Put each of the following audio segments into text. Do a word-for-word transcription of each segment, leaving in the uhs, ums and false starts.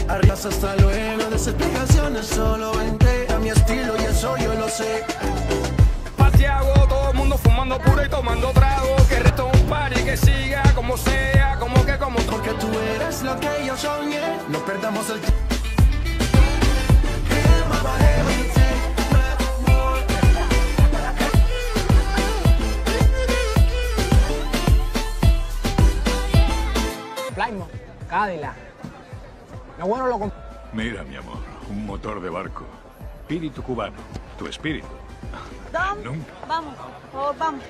Arribas hasta luego, de explicaciones, solo vente a mi estilo y eso yo lo sé. Paseago, todo el mundo fumando puro y tomando trago. Que resto un party que siga como sea, como que como. Porque tú eres lo que yo soñé. No perdamos el tiempo. Plymouth, Cadillac. Lo bueno lo comp... Mira, mi amor, un motor de barco. Espíritu cubano. Tu espíritu. Dom, Nunca. vamos, oh, vamos.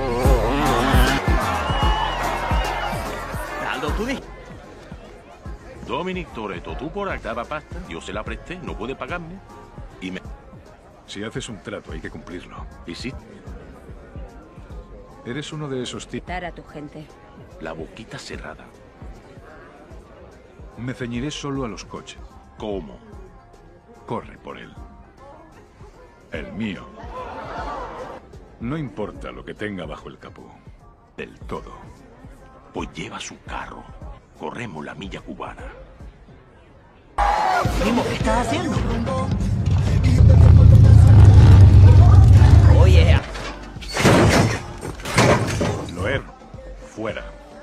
Aldo, tú di. Dominic Toretto, tú por acá daba pasta, yo se la presté, no puede pagarme. Y me... Si haces un trato, hay que cumplirlo. Y sí, Eres uno de esos tipos. Dar a tu gente. la boquita cerrada. Me ceñiré solo a los coches. ¿Cómo? Corre por él. El mío. No importa lo que tenga bajo el capó. Del todo. Pues lleva su carro. Corremos la milla cubana. Primo, ¿qué estás haciendo? Oye. Loer, fuera.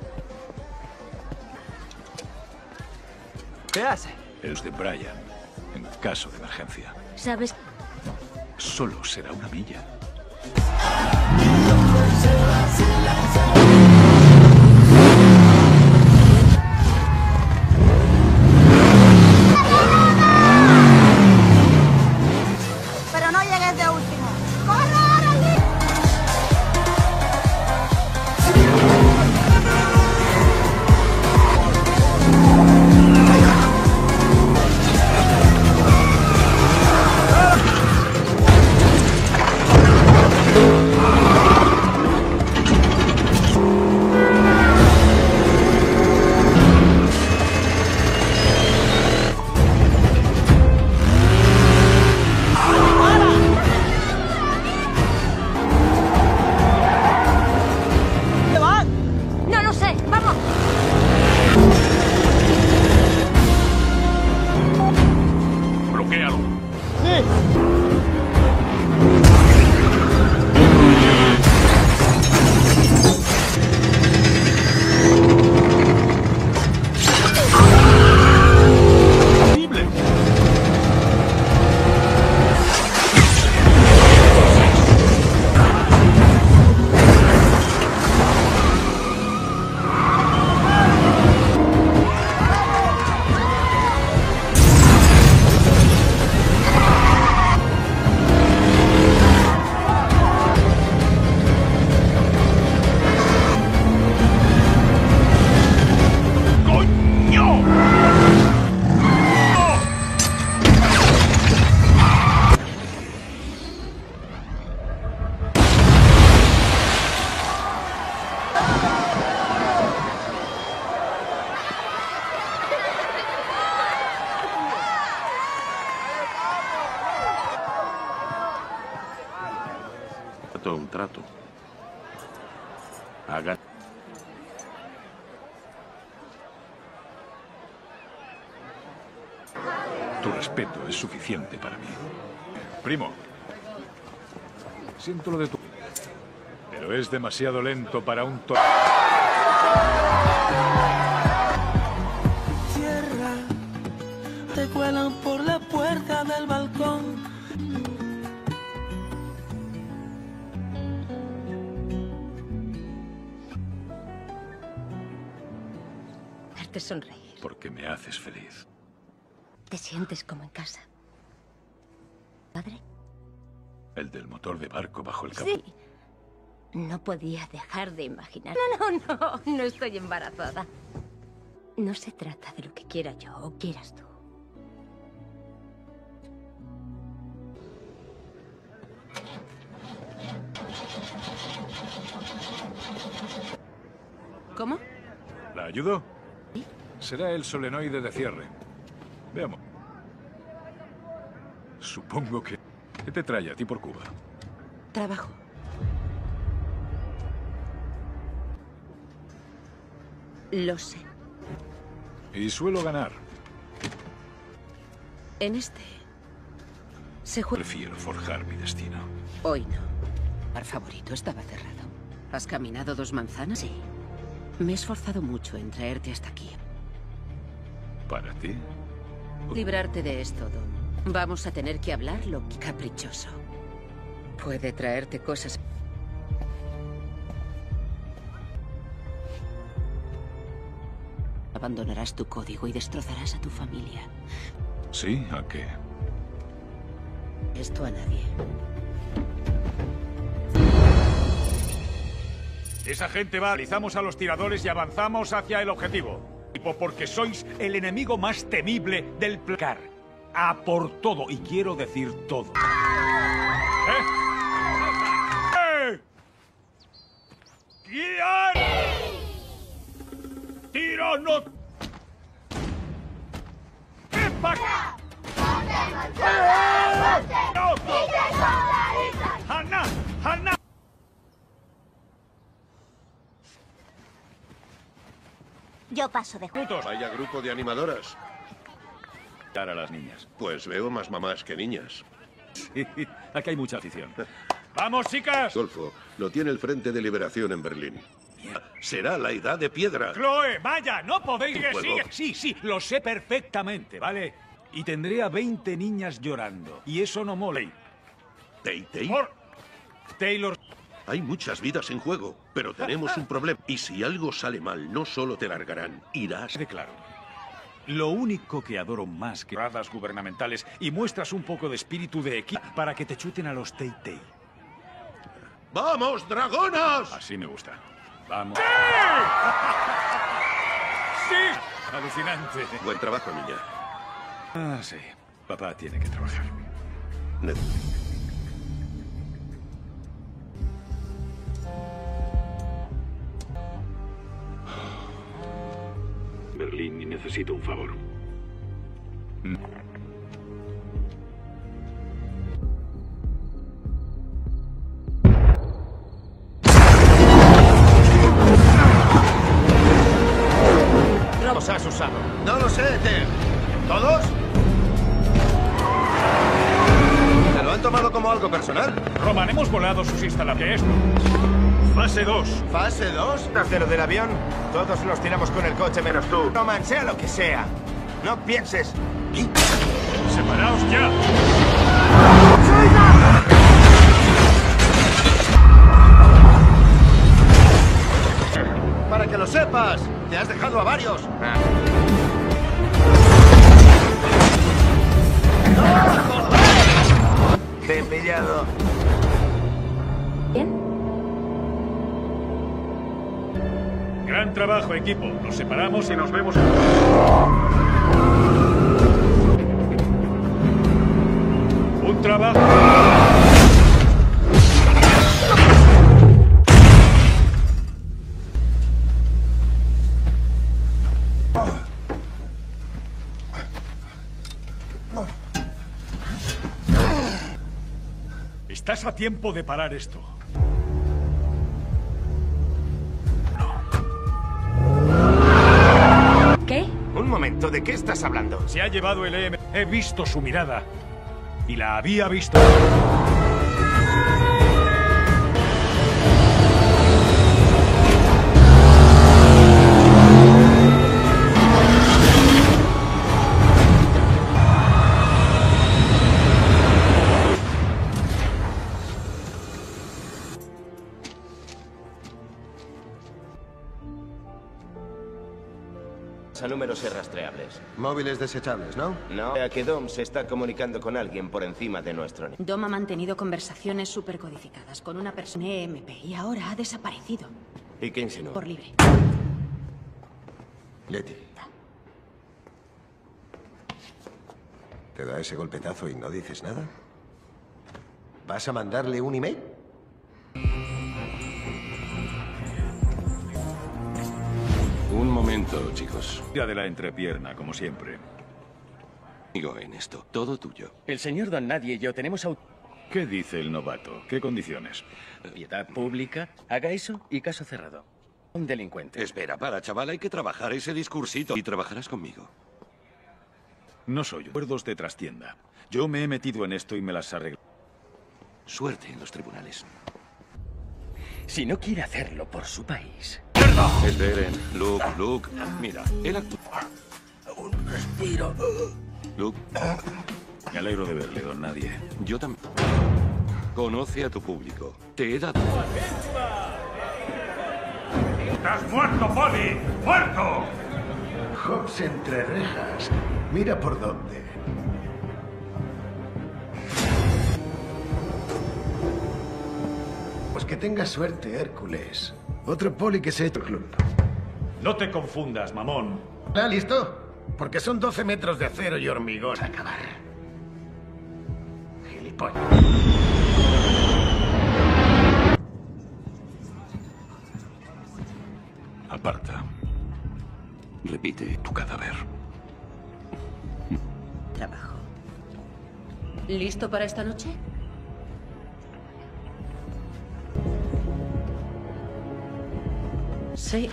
¿Qué haces? Es de Brian, en caso de emergencia. ¿Sabes? Solo será una milla. Pero no llegues de último. ¡Corre, órale! No lo sé, vamos. ¡Bloquéalo! Esto es un trato. Haga... Tu respeto es suficiente para mí. Primo. Siento lo de tu... Pero es demasiado lento para un to... Tierra, te cuelan por la puerta del balcón. Verte sonreír. Porque me haces feliz. Te sientes como en casa. ¿Padre? El del motor de barco bajo el capó. Sí. No podía dejar de imaginar. No, no, no. No estoy embarazada. No se trata de lo que quiera yo o quieras tú. ¿Cómo? ¿La ayudo? ¿Sí? Será el solenoide de cierre. Veamos. Supongo que... ¿Qué te trae a ti por Cuba? Trabajo. Lo sé. Y suelo ganar. En este se juega. Prefiero forjar mi destino. Hoy no. El bar favorito estaba cerrado. ¿Has caminado dos manzanas? Sí. Me he esforzado mucho en traerte hasta aquí. ¿Para ti? Librarte de esto, Dom. Vamos a tener que hablar lo caprichoso. Puede traerte cosas. Abandonarás tu código y destrozarás a tu familia. ¿Sí? ¿A qué? Esto a nadie. Esa gente va, analizamos a los tiradores y avanzamos hacia el objetivo. Porque sois el enemigo más temible del placar. A por todo, y quiero decir todo. ¿Eh? ¡Eh! ¡Guiar! ¡Tiro no! ¡Qué pa... ¡No! ¡Hanna! ¡Hanna! Yo paso de Juntos. Vaya grupo de animadoras. Dar a las niñas. Pues veo más mamás que niñas. Sí, aquí hay mucha afición. ¡Vamos, chicas! Golfo, lo tiene el Frente de Liberación en Berlín. Será la Edad de Piedra. Chloe, vaya, no podéis... Sigue, Juego. sigue. Sí, sí, lo sé perfectamente, ¿vale? Y tendré a veinte niñas llorando. Y eso no mola. ¿Tay-Tay? Por... Taylor... Hay muchas vidas en juego, pero tenemos un problema. Y si algo sale mal, no solo te largarán, irás... De claro. Lo único que adoro más que radas gubernamentales y muestras un poco de espíritu de equipo para que te chuten a los Tay-Tay. ¡Vamos, dragonas! Así me gusta. Vamos. ¡Sí! ¡Sí! Alucinante. Buen trabajo, niña. Ah, sí. Papá tiene que trabajar. Ne- Berlín, y necesito un favor. Los has usado. No lo sé, Ted. ¿Todos? ¿Te lo han tomado como algo personal? Roman, hemos volado sus instalaciones. Fase dos. ¿Fase dos? ¿Trasero del avión? Todos nos tiramos con el coche menos tú. Roman, sea lo que sea. No pienses. ¡Separaos ya! Para que lo sepas, te has dejado a varios. Ah. ¡No! Te he pillado. ¿Bien? Gran trabajo, equipo. Nos separamos y nos vemos. Un trabajo. Estás a tiempo de parar esto. ¿Qué? Un momento, ¿de qué estás hablando? Se ha llevado el E M. He visto su mirada. Y la había visto. A números irrastreables. Móviles desechables, ¿no? No. A que Dom se está comunicando con alguien por encima de nuestro nivel. Dom ha mantenido conversaciones supercodificadas con una persona E M P y ahora ha desaparecido. ¿Y qué insinuó? Por libre. Letty. ¿Te da ese golpetazo y no dices nada? ¿Vas a mandarle un email? Un momento, chicos. Día de la entrepierna, como siempre. Digo en esto, todo tuyo. El señor Don Nadie y yo tenemos aut... ¿Qué dice el novato? ¿Qué condiciones? Piedad pública, haga eso y caso cerrado. Un delincuente. Espera, para, chaval, hay que trabajar ese discursito. Y trabajarás conmigo. No soy acuerdos de trastienda. Yo me he metido en esto y me las arreglo. Suerte en los tribunales. Si no quiere hacerlo por su país. Esperen, Luke, Luke. Mira, él actúa. Un respiro. Luke. Me alegro de verle, don Nadie. Yo también. Conoce a tu público. Te he dado... ¡Estás muerto, Polly! ¡Muerto! Hobbs entre rejas. Mira por dónde. Pues que tengas suerte, Hércules. Otro poli que se ha hecho el club. No te confundas, mamón. ¿Está listo? Porque son doce metros de acero y hormigón a acabar. Gilipollas. Aparta. Repite. Tu cadáver. Trabajo. ¿Listo para esta noche? Sí.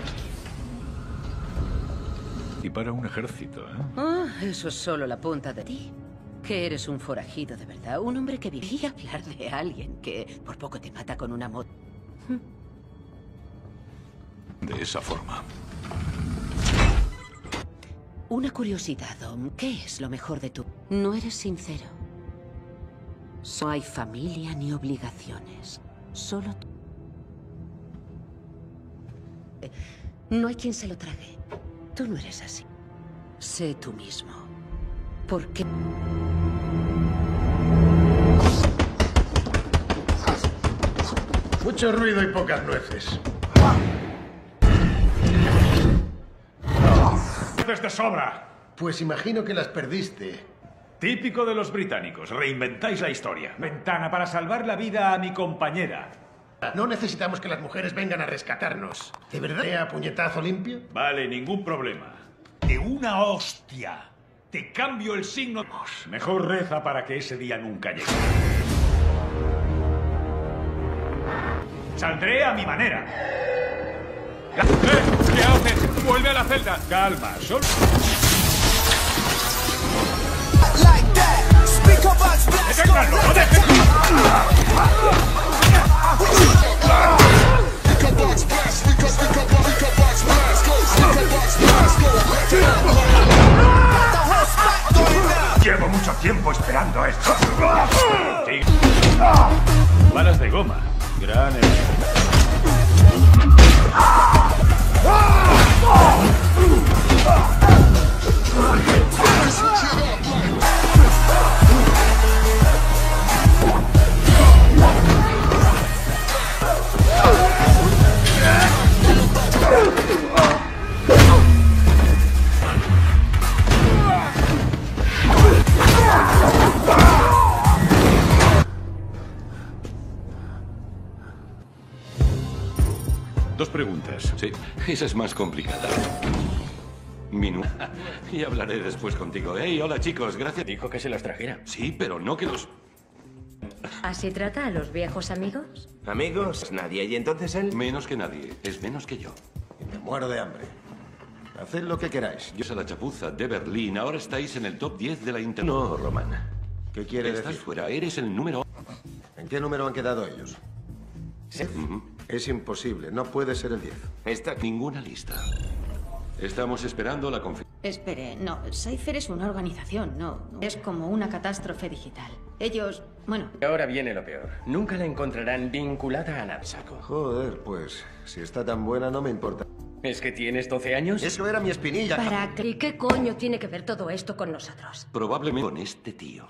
Y para un ejército, ¿eh? Ah, eso es solo la punta de ti. Que eres un forajido de verdad. Un hombre que vivía hablar de alguien que por poco te mata con una moto. De esa forma. Una curiosidad, Dom. ¿Qué es lo mejor de tu...? No eres sincero. No hay familia ni obligaciones. Solo tú. No hay quien se lo trague. Tú no eres así. Sé tú mismo. ¿Por qué? Mucho ruido y pocas nueces. ¡Nueces de sobra! Pues imagino que las perdiste. Típico de los británicos. Reinventáis la historia. Ventana para salvar la vida a mi compañera. No necesitamos que las mujeres vengan a rescatarnos. ¿De verdad? ¿A puñetazo limpio? Vale, ningún problema. De una hostia. Te cambio el signo. Mejor reza para que ese día nunca llegue. Saldré a mi manera. ¡Eh! ¿Qué haces? ¡Vuelve a la celda! Calma, solo... ¡Deténganlo! ¡No dejen! Llevo mucho tiempo esperando esto. Sí. Balas de goma. Gran enemigo. Dos preguntas. Sí, esa es más complicada. Minu. Y hablaré después contigo. Hey, hola chicos, gracias. Dijo que se las trajera. Sí, pero no que los... ¿Así trata a los viejos amigos? Amigos, nadie. ¿Y entonces él? Menos que nadie. Es menos que yo. Y me muero de hambre. Haced lo que queráis. Yo soy la chapuza de Berlín. Ahora estáis en el top diez de la internet. No, Roman. ¿Qué quiere Estás decir? fuera. Eres el número... ¿En qué número han quedado ellos? Sí. Uh-huh. Es imposible. No puede ser el diez. Está ninguna lista. Estamos esperando la confirmación. Espere, no. Cypher es una organización, no. Es como una catástrofe digital. Ellos, bueno... Ahora viene lo peor. Nunca la encontrarán vinculada a nada. Joder, pues, si está tan buena no me importa. ¿Es que tienes doce años? Eso era mi espinilla. ¿Para qué? ¿Y qué coño tiene que ver todo esto con nosotros? Probablemente con este tío.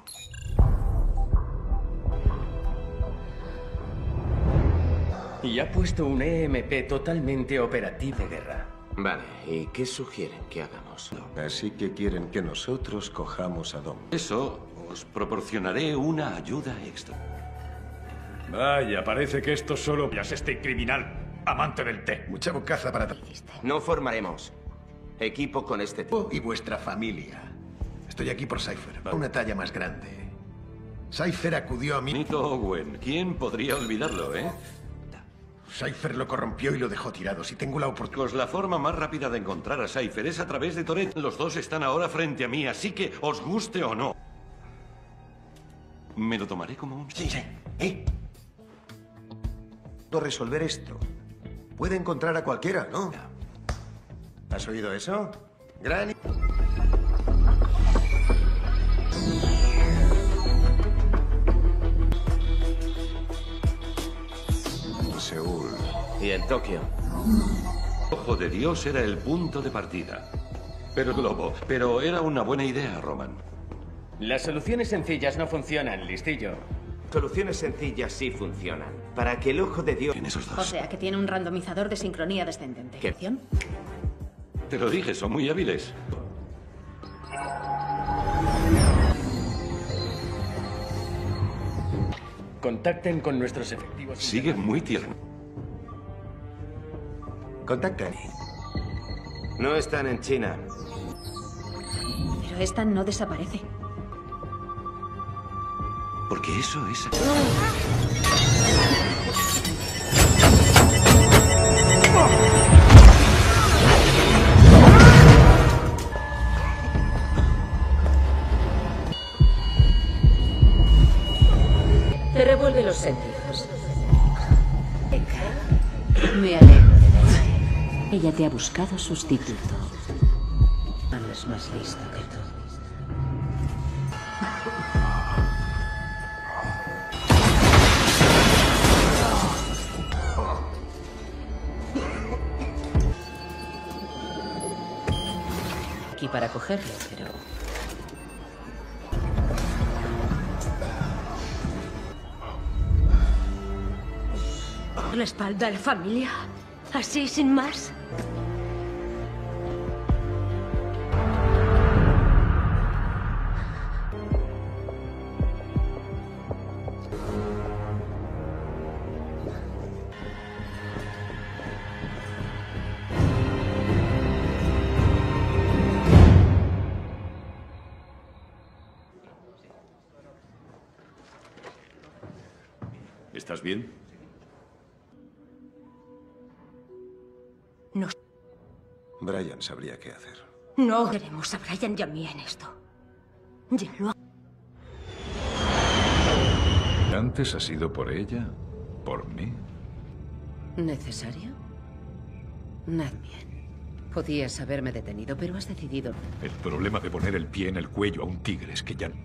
Y ha puesto un E M P totalmente operativo de guerra. Vale, ¿y qué sugieren que hagamos? Así que quieren que nosotros cojamos a Dom. Eso, os proporcionaré una ayuda extra. Vaya, parece que esto solo... Ya sé este criminal, amante del té. Mucha bocaza para... No formaremos equipo con este tipo. Y vuestra familia. Estoy aquí por Cypher. Una talla más grande. Cypher acudió a mí... Nito Owen. ¿Quién podría olvidarlo, eh? Cypher lo corrompió y lo dejó tirado. Si tengo la oportunidad... Pues la forma más rápida de encontrar a Cypher es a través de Toretto. Los dos están ahora frente a mí, así que os guste o no. Me lo tomaré como un... Sí, sí. ¿Eh? Resolver esto. Puede encontrar a cualquiera, ¿no? ¿Has oído eso? Gran... Seúl. Y en Tokio. Ojo de Dios era el punto de partida. Pero globo, pero era una buena idea, Roman. Las soluciones sencillas no funcionan, listillo. Soluciones sencillas sí funcionan. Para que el ojo de Dios... En esos dos. O sea, que tiene un randomizador de sincronía descendente. ¿Qué? Te lo dije, son muy hábiles. Contacten con nuestros efectivos. Sigue muy tierno. Contacten. No están en China. Pero esta no desaparece. Porque eso es... Te revuelve los sentidos. Me alegro de verte. Ella te ha buscado sustituto. No es más listo que tú. Aquí para cogerlo, pero... La espalda a la familia. Así, sin más. ¿Estás bien? No. Brian sabría qué hacer. No queremos a Brian y a mí en esto. Ya lo ha... ¿Antes ha sido por ella? ¿Por mí? ¿Necesario? Nada bien. Podías haberme detenido, pero has decidido... El problema de poner el pie en el cuello a un tigre es que ya...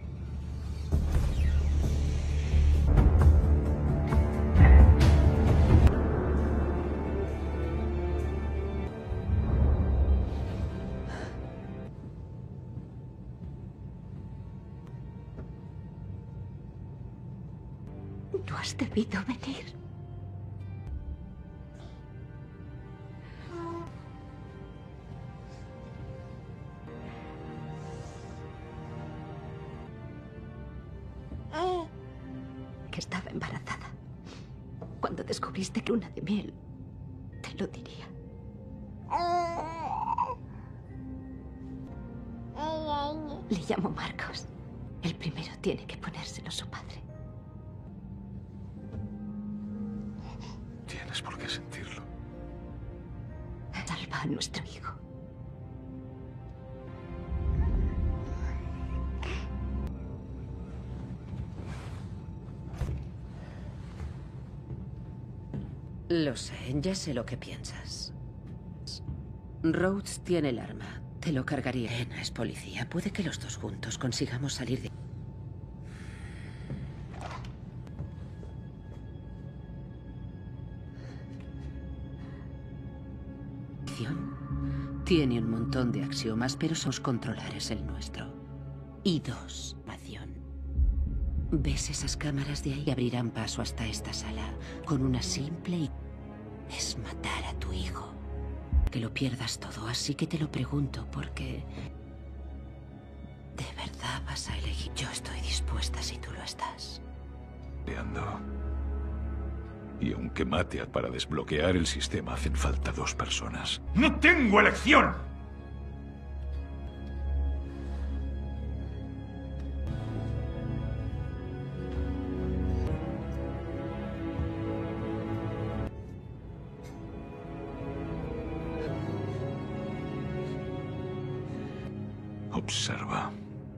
No has debido venir. Que estaba embarazada. Cuando descubriste que luna de miel, te lo diría. Le llamo Marcos. El primero tiene que ponérselo su padre. Tienes por qué sentirlo. Salva a nuestro hijo. Lo sé, ya sé lo que piensas. Rhodes tiene el arma. Te lo cargaría. Elena es policía. Puede que los dos juntos consigamos salir de... Tiene un montón de axiomas, pero somos controlar es el nuestro. Y dos, acción. ¿Ves esas cámaras de ahí? Abrirán paso hasta esta sala con una simple y... es matar a tu hijo. Que lo pierdas todo, así que te lo pregunto porque... ¿de verdad vas a elegir? Yo estoy dispuesta si tú lo estás. Ando. Y aunque mate para desbloquear el sistema, hacen falta dos personas. ¡No tengo elección! Observa.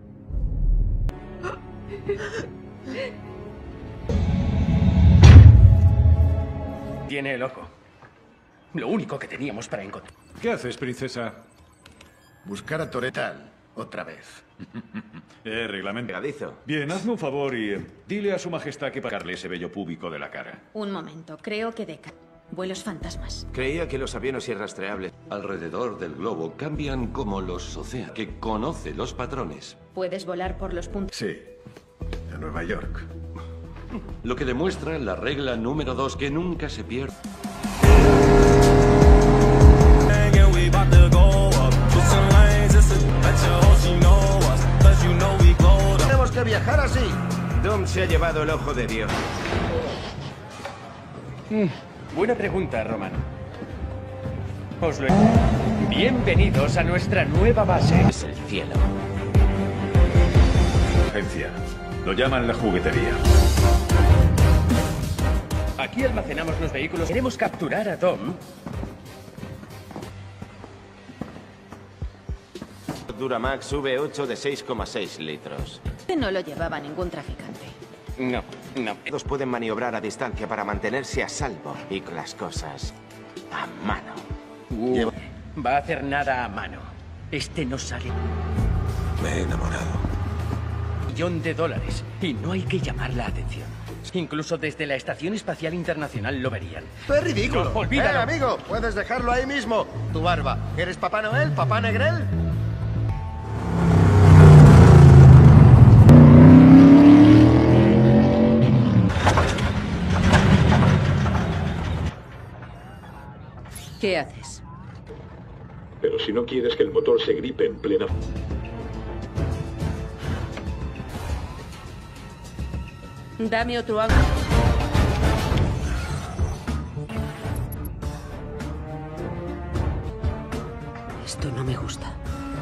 Tiene el ojo. Lo único que teníamos para encontrar. ¿Qué haces, princesa? Buscar a Toretal, otra vez. Eh, reglamento. Bien, hazme un favor y eh, dile a su majestad que para sacarle ese vello púbico de la cara. Un momento, creo que deca. Vuelos fantasmas. Creía que los aviones irrastreables Alrededor del globo cambian como los océanos, que conoce los patrones. Puedes volar por los puntos. Sí, a Nueva York. Lo que demuestra la regla número dos, que nunca se pierde. Tenemos que viajar así. Doom se ha llevado el ojo de Dios. Mm, buena pregunta, Roman. Os lo... Bienvenidos a nuestra nueva base. Es el cielo. Agencia. Lo llaman la juguetería. Aquí almacenamos los vehículos. Queremos capturar a Dom. Duramax V ocho de seis coma seis litros. No lo llevaba ningún traficante. No, no. Los pueden maniobrar a distancia para mantenerse a salvo y con las cosas a mano. Uh, va a hacer nada a mano. Este no sale. Me he enamorado. Millón de dólares y no hay que llamar la atención. Incluso desde la Estación Espacial Internacional lo verían. ¡Es ridículo! No, olvídalo. ¡Eh, amigo! Puedes dejarlo ahí mismo. Tu barba. ¿Eres Papá Noel? ¿Papá Negrel? ¿Qué haces? Pero si no quieres que el motor se gripe en plena... Dame otro ángulo. Esto no me gusta.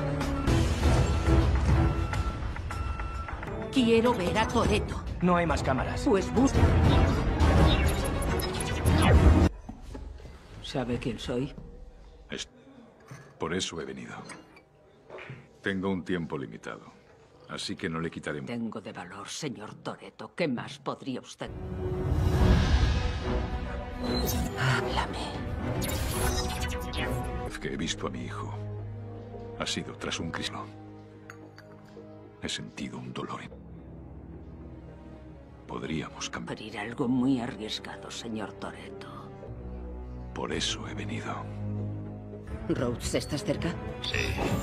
Quiero ver a Toretto. No hay más cámaras. Pues busca. ¿Sabe quién soy? Es... Por eso he venido. Tengo un tiempo limitado, así que no le quitaré... Tengo de valor, señor Toretto. ¿Qué más podría usted? Háblame. La vez que he visto a mi hijo ha sido tras un crislo. He sentido un dolor. Podríamos cambiar. Abrir algo muy arriesgado, señor Toretto. Por eso he venido. Rhodes, ¿estás cerca? Sí.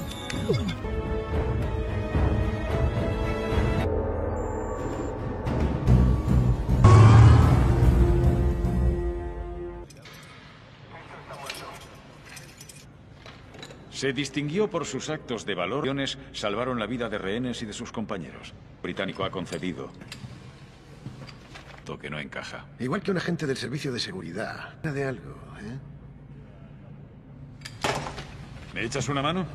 Se distinguió por sus actos de valor. Salvaron la vida de rehenes y de sus compañeros. El británico ha concedido que no encaja. Igual que un agente del servicio de seguridad. De algo, ¿eh? ¿Me echas una mano?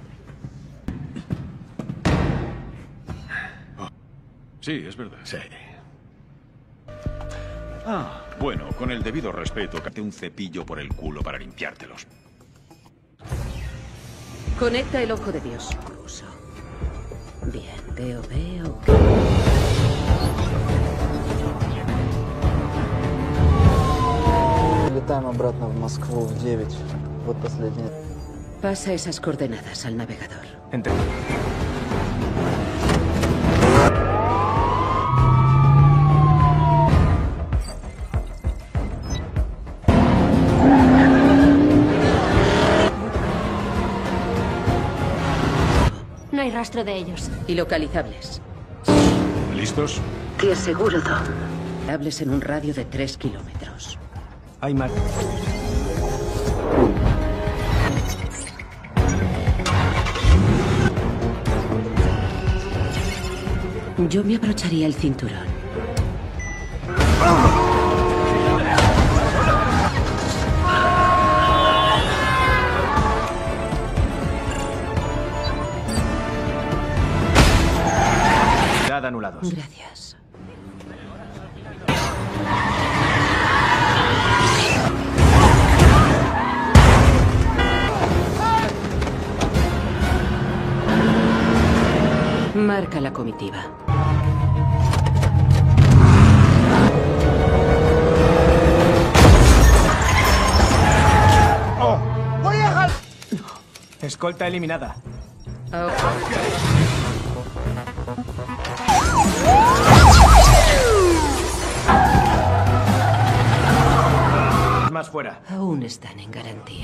Oh. Sí, es verdad. Sí. Ah, bueno, con el debido respeto, cate un cepillo por el culo para limpiártelos. Conecta el ojo de Dios. Ruso. Bien, veo, veo. Летаем обратно в Москву в девять. Вот последняя. Pasa esas coordenadas al navegador. Entre... No hay rastro de ellos. Y localizables. ¿Listos? Te aseguro, Dom. Hables en un radio de tres kilómetros. Hay más. Yo me abrocharía el cinturón. Anulados. Gracias. Marca la comitiva. ¡Oh! ¡Voy a dejar! No. Escolta eliminada. Oh. Más fuera. Aún están en garantía.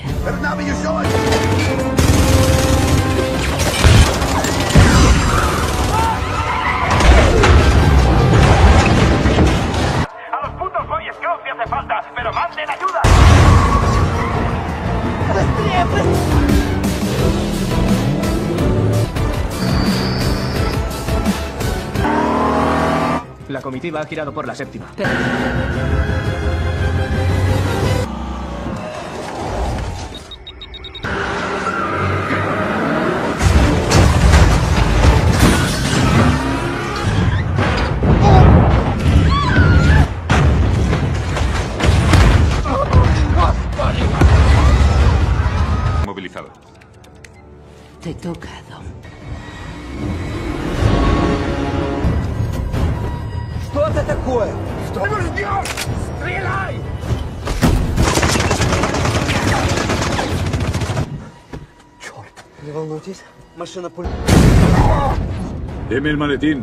A los putos Boy Scouts si hace falta, pero manden ayuda. La comitiva ha girado por la séptima. Pero... Movilizado. Te toca, Dom. Что это такое? Что ты ждешь? Стреляй! Черт, не волнуйтесь. Машина пуль... Deme el maletín.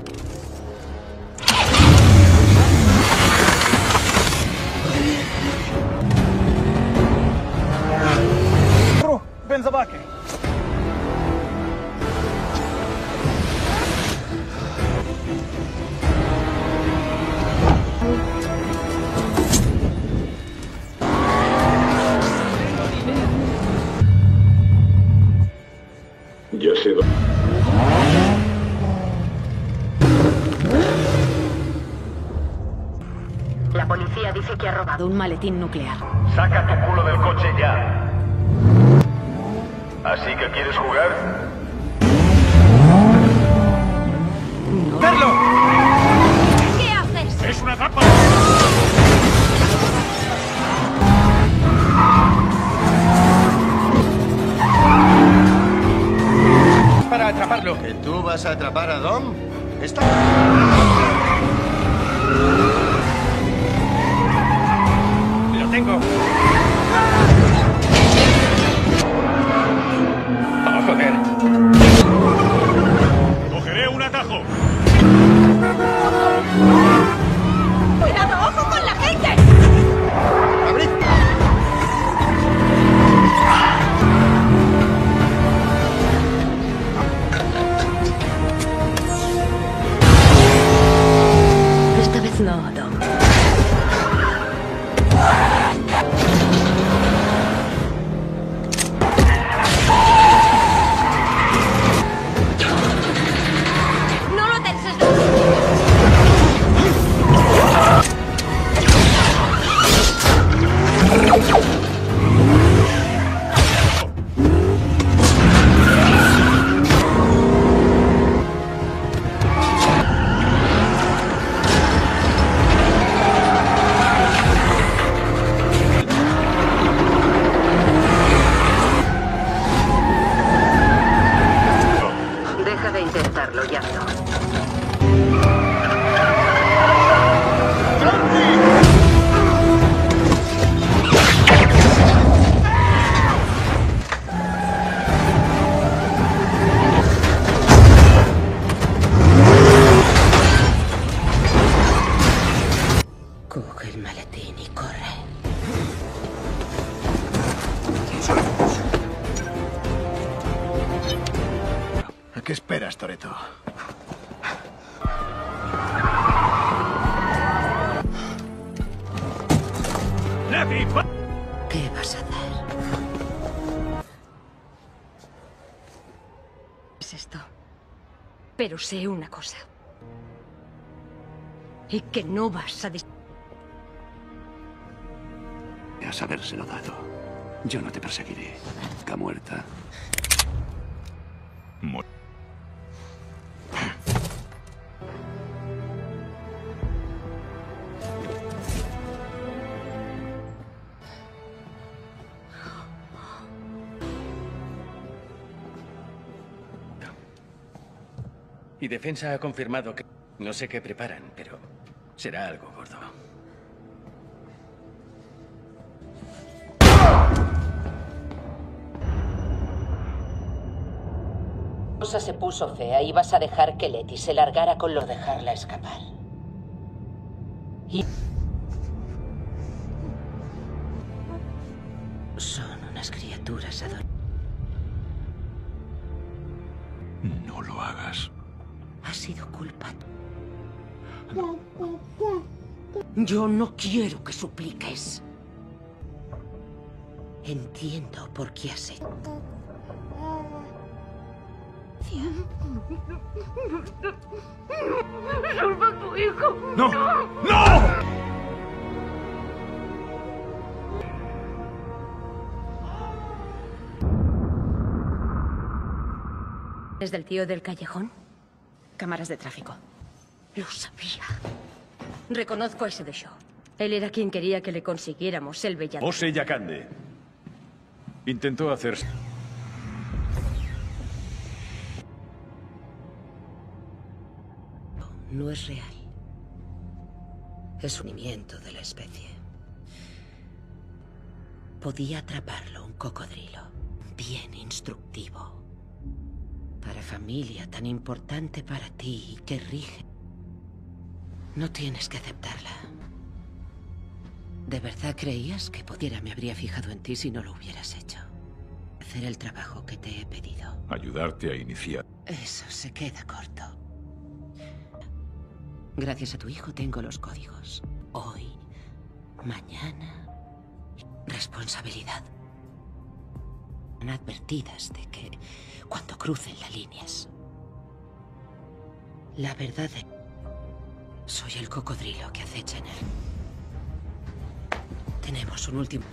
Бензобаки. Ya sé dónde. La policía dice que ha robado un maletín nuclear. Saca tu culo del coche ya. ¿Así que quieres jugar? No. ¡Carlo! ¿Qué haces? ¡Es una trampa! Para atraparlo. ¿Que tú vas a atrapar a Dom? Está... Lo tengo. ¡Oh, joder! ¡Cogeré un atajo! ¡Cuidado! ¡Ojo con la gente! ¡Abrid! Esta vez no, Dom. ¡No lo tenses! Deja de intentarlo, ya no. Coge el maletín y corre. ¿A qué esperas, Toretto? ¿Qué vas a hacer? Es esto. Pero sé una cosa. Y que no vas a... dis- A habérselo dado. Yo no te perseguiré. Ca muerta. Mu- Y Defensa ha confirmado que... No sé qué preparan, pero será algo gordo. La cosa se puso fea y vas a dejar que Letty se largara con lo de dejarla escapar. Y... Son unas criaturas adorables. No lo hagas. Ha sido culpa. Yo no quiero que supliques. Entiendo por qué has hecho. ¡Salva a tu hijo! ¡No! ¡No! ¿Es del tío del callejón? Cámaras de tráfico. Lo sabía. Reconozco a ese de Shaw. Él era quien quería que le consiguiéramos el Belladón. Ose Yakande. Intentó hacerse... No es real. Es un unimiento de la especie. Podía atraparlo un cocodrilo. Bien instructivo. Para familia tan importante para ti y que rige. No tienes que aceptarla. ¿De verdad creías que pudiera me habría fijado en ti si no lo hubieras hecho? Hacer el trabajo que te he pedido. Ayudarte a iniciar. Eso se queda corto. Gracias a tu hijo tengo los códigos. Hoy, mañana, responsabilidad. Advertidas de que cuando crucen las líneas. La verdad es... Soy el cocodrilo que acecha en él. Tenemos un último...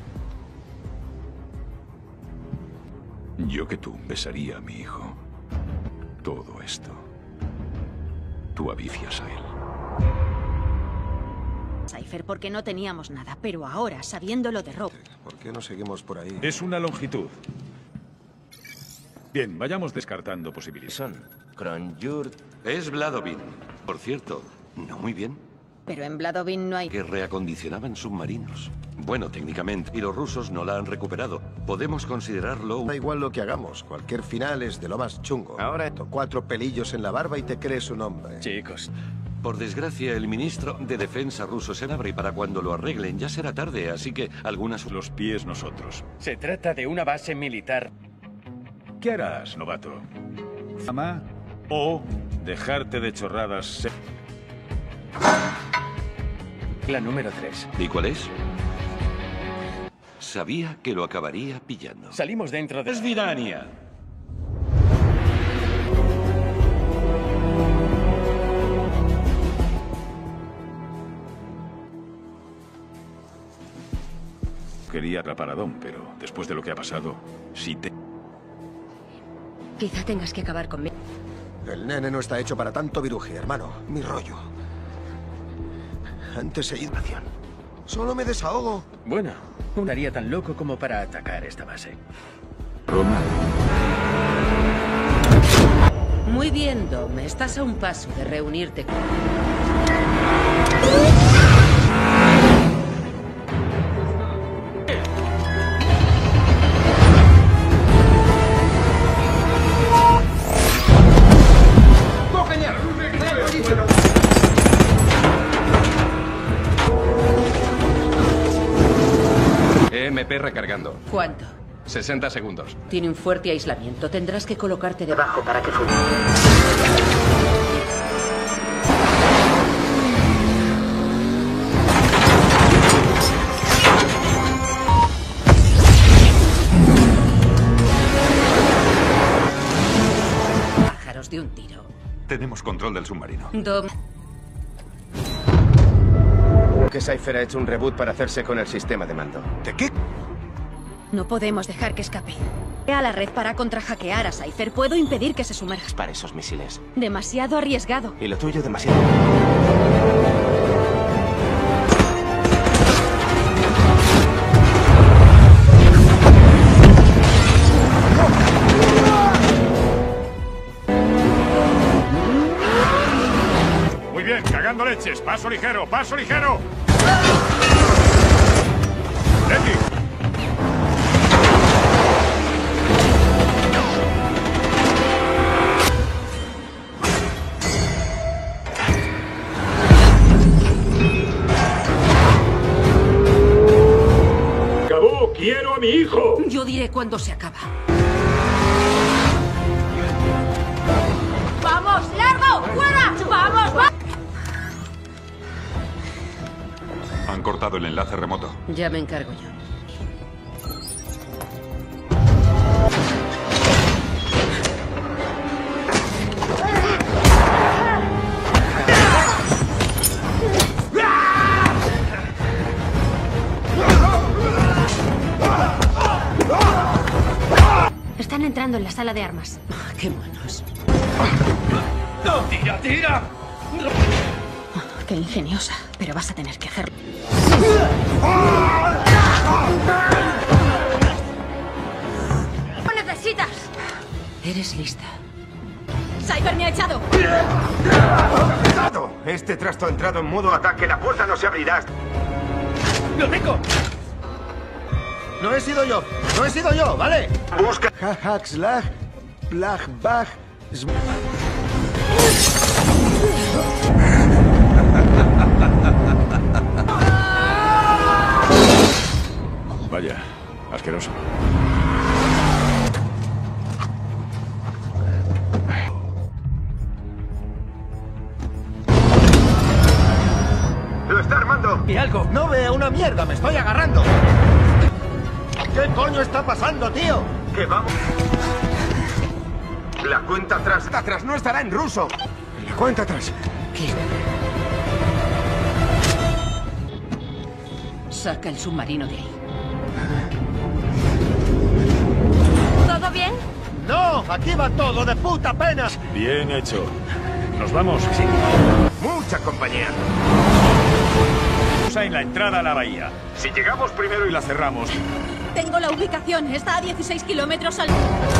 Yo que tú besaría a mi hijo. Todo esto. Tú avicias a él. Cypher, porque no teníamos nada, pero ahora, sabiendo lo de Rob... ¿Por qué no seguimos por ahí? Es una longitud. Bien, vayamos descartando posibilidades. Son Kronjurt. Es Vladovin. Por cierto, no muy bien. Pero en Vladovin no hay... Que reacondicionaban submarinos. Bueno, técnicamente. Y los rusos no la han recuperado. Podemos considerarlo... Da igual lo que hagamos. Cualquier final es de lo más chungo. Ahora, cuatro pelillos en la barba y te crees un hombre. Chicos. Por desgracia, el ministro de Defensa ruso se abre y para cuando lo arreglen ya será tarde, así que algunas... Los pies nosotros. Se trata de una base militar. ¿Qué harás, novato? ¿Fama o dejarte de chorradas? La número tres. ¿Y cuál es? Sabía que lo acabaría pillando. Salimos dentro de... Es Virania. Quería atrapar a Dom, pero después de lo que ha pasado, sí te... Quizá tengas que acabar conmigo. El nene no está hecho para tanto viruji, hermano. Mi rollo. Antes he ido... Solo me desahogo. Bueno, no haría tan loco como para atacar esta base. Roma. Muy bien, Dom. Estás a un paso de reunirte con... E M P recargando. ¿Cuánto? sesenta segundos. Tiene un fuerte aislamiento. Tendrás que colocarte debajo para que funcione. Pájaros de un tiro. Tenemos control del submarino. Dom. Que Cypher ha hecho un reboot para hacerse con el sistema de mando. ¿De qué? No podemos dejar que escape. A la red para contrahackear a Cypher. Puedo impedir que se sumerja. Para esos misiles. Demasiado arriesgado. Y lo tuyo demasiado. Paso ligero, paso ligero. Letty. Acabó, quiero a mi hijo. Yo diré cuándo se acaba. ¡Vamos, largo! ¡Fuera! ¡Vamos, va! Han cortado el enlace remoto. Ya me encargo yo. Están entrando en la sala de armas. ¡Qué buenos! ¡No, tira, tira! Qué ingeniosa, pero vas a tener que hacerlo. ¿Qué necesitas? Eres lista. Cypher me ha echado. Este trasto ha entrado en modo ataque. La puerta no se abrirá. ¡Lo tengo! No he sido yo. No he sido yo, ¿vale? Busca. Hajak, slag, blag, bag. Vaya, asqueroso. ¡Lo está armando! ¡Y algo! No veo una mierda, me estoy agarrando. ¿Qué coño está pasando, tío? Que vamos. La cuenta atrás. Atrás no estará en ruso. La cuenta atrás. ¿Qué? Saca el submarino de ahí. ¿Todo bien? No, aquí va todo de puta pena. Bien hecho. ¿Nos vamos? Sí. Mucha compañía. En la entrada a la bahía. Si llegamos primero y la cerramos. Tengo la ubicación. Está a dieciséis kilómetros al...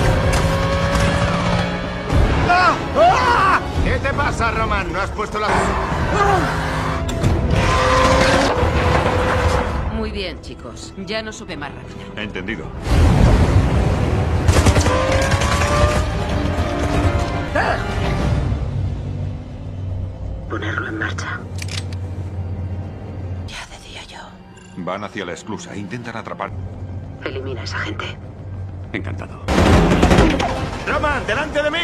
¡Ah! ¡Ah! ¿Qué te pasa, Roman? ¿No has puesto la...? Muy bien, chicos. Ya no sube más rápido. Entendido. ¡Ah! Ponerlo en marcha. Van hacia la esclusa. Intentan atrapar. Elimina a esa gente. Encantado. ¡Roman, delante de mí!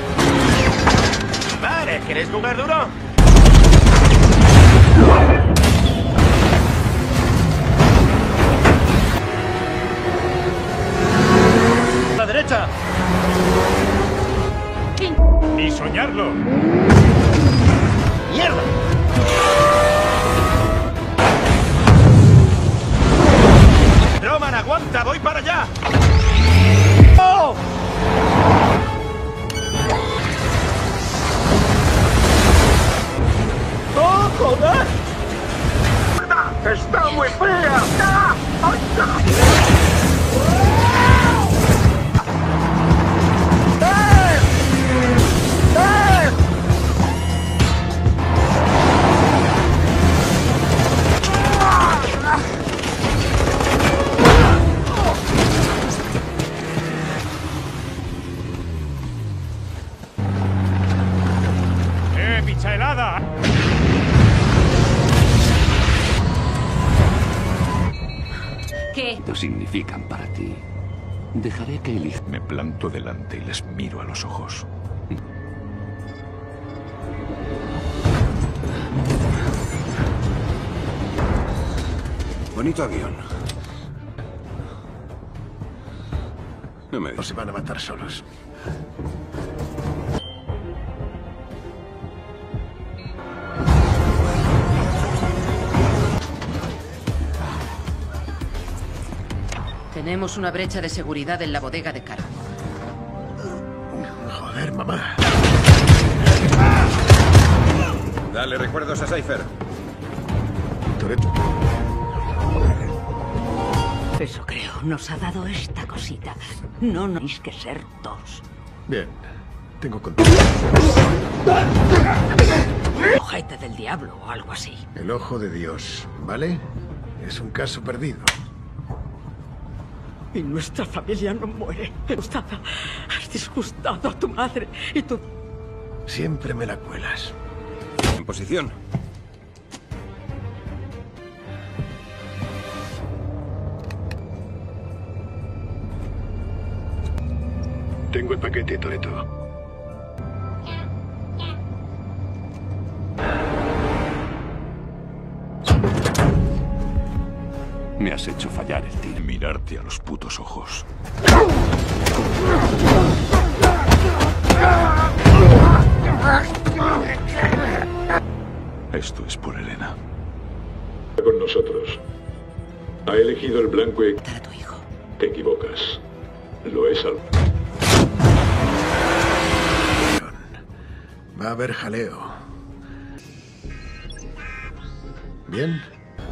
Vale, ¿queréis jugar duro? ¡A la derecha! ¡Ni soñarlo! ¡Mierda! Roman, aguanta, voy para allá. ¡Oh! ¡Oh, joder! ¡Está muy fría! ¡Ah! ¡Ay! ¡Eh, picha helada! ¿Qué? ¿Qué significan para ti? Dejaré que elija. Me planto delante y les miro a los ojos. Bonito avión. No me... No se van a matar solos. Tenemos una brecha de seguridad en la bodega de carga. Joder, mamá. Dale recuerdos a Cypher. Toretto. Eso creo. Nos ha dado esta cosita. No, no tenéis que ser dos. Bien. Tengo control. Ojete del diablo o algo así. El ojo de Dios, ¿vale? Es un caso perdido. Y nuestra familia no muere. Disgustada. Has disgustado a tu madre y tu... Siempre me la cuelas. En posición. Tengo el paquete, Toretto. Me has hecho fallar el tiro. Mirarte a los putos ojos. Esto es por Elena. Con nosotros. Ha elegido el blanco y... Para tu hijo. Te equivocas. Lo es al... Va a haber jaleo. ¿Bien?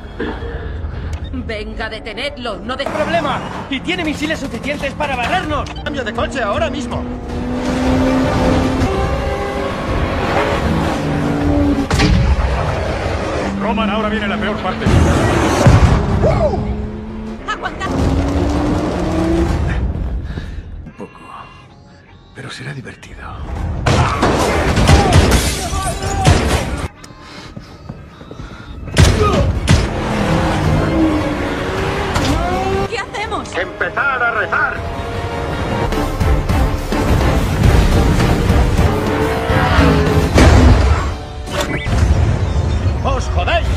Venga, detenedlo, no de problema. Y tiene misiles suficientes para barrernos. Cambio de coche ahora mismo. Roman, ahora viene la peor parte. ¡Aguanta! Un poco. Pero será divertido. ¿Qué hacemos? ¡Empezar a rezar! ¡Os jodéis!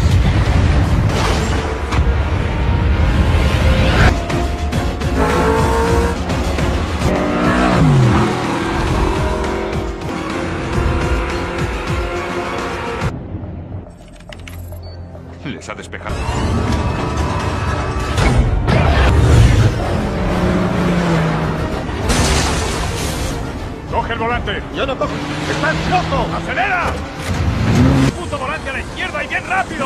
Les ha despejado. ¡Coge el volante! ¡Yo no cojo! ¡Estás loco! ¡Acelera! ¡Puto volante a la izquierda y bien rápido!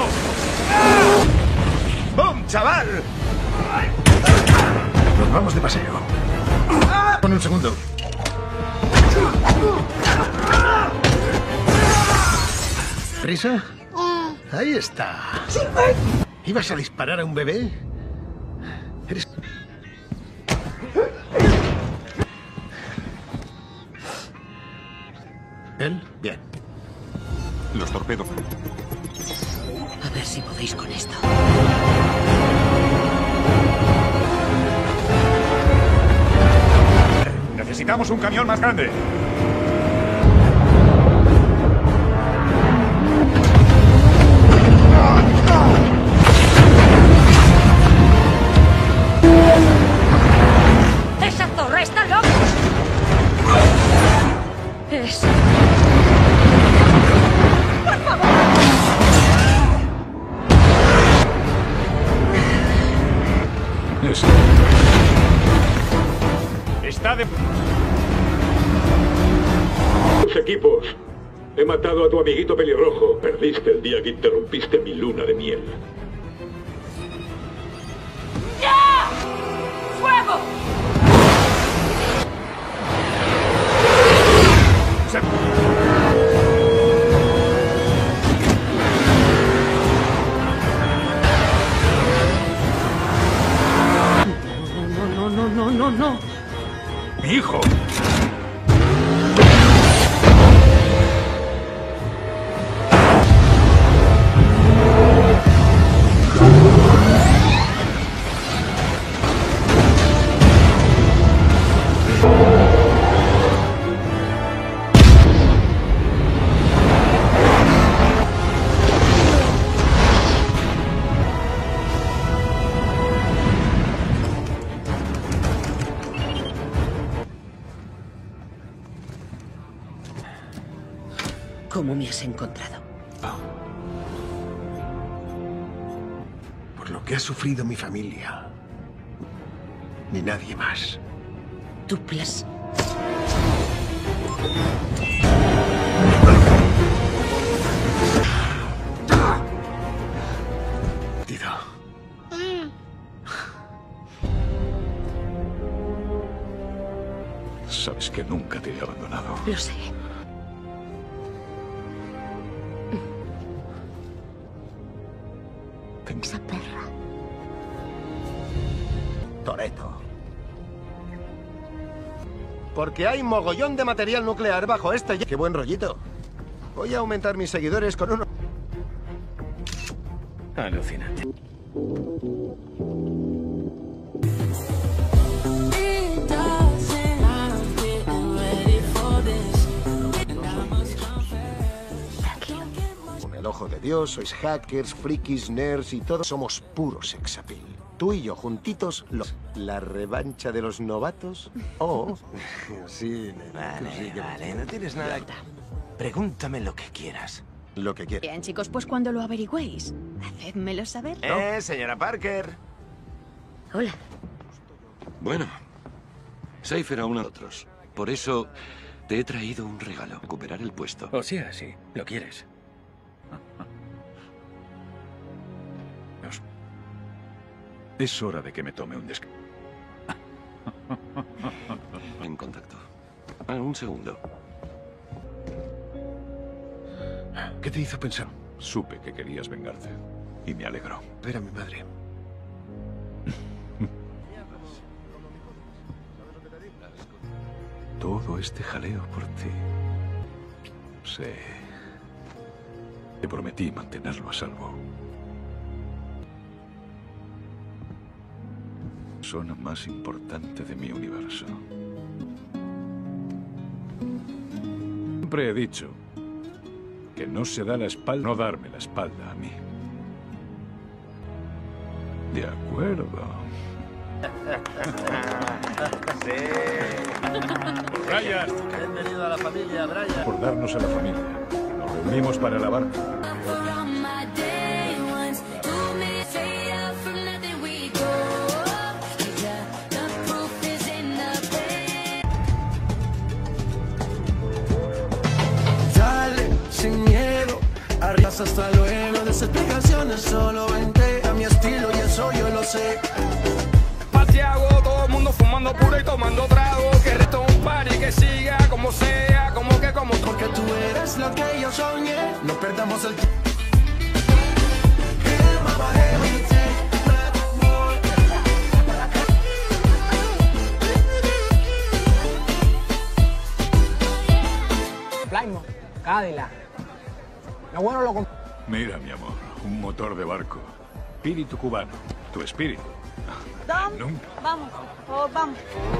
¡Bum, chaval! Nos vamos de paseo. Con un segundo. ¿Prisa? Ahí está. ¿Ibas a disparar a un bebé? Eres... ¿Él? Bien. Los torpedos. A ver si podéis con esto. Necesitamos un camión más grande. ¡Esa zorra está loca! Es... ¡Por favor! Eso. Está de... Los equipos. He matado a tu amiguito pelirrojo. Perdiste el día que interrumpiste mi luna de miel. ¡Ya! ¡Fuego! Se... No, no, no, no, no, no. ¡Mi hijo! ¿Cómo me has encontrado? Por lo que ha sufrido mi familia. Ni nadie más. Tu plas... Tido. Sabes que nunca te he abandonado. Lo sé. Porque hay mogollón de material nuclear bajo este... ¡Qué buen rollito! Voy a aumentar mis seguidores con uno... Alucinante. Con el ojo de Dios, sois hackers, frikis, nerds y todos somos puros sexapil. Tú y yo juntitos, los... ¿La revancha de los novatos? Oh, sí, nena. Vale, sí que- vale, no tienes nada... Pregúntame lo que quieras. Lo que quieras. Bien, chicos, pues cuando lo averigüéis, hacedmelo saber. Eh, señora Parker. Hola. Bueno, Cypher aún a otros. Por eso te he traído un regalo. Recuperar el puesto. O sea, sí, lo quieres. Es hora de que me tome un descanso. En contacto. Ah, un segundo. ¿Qué te hizo pensar? Supe que querías vengarte. Y me alegro. Ver a mi madre. Todo este jaleo por ti. Sí. Te prometí mantenerlo a salvo. Persona más importante de mi universo. Siempre he dicho que no se da la espalda, no darme la espalda a mí. De acuerdo. Brian. Bienvenido a la familia, Brian. Por darnos a la familia. Nos reunimos para alabar. Dale, sin miedo, arriba hasta luego. De explicaciones solo vente a mi estilo y eso yo lo sé. Pateago, todo el mundo fumando puro y tomando trago. Que resto un party que siga como sea, como que como. Porque tú eres lo que yo soñé. No perdamos el tiempo. Plymouth, Cadillac. Lo bueno lo comp- Mira, mi amor, un motor de barco. Espíritu cubano. Tu espíritu. Dom, Nunca. vamos, oh, vamos.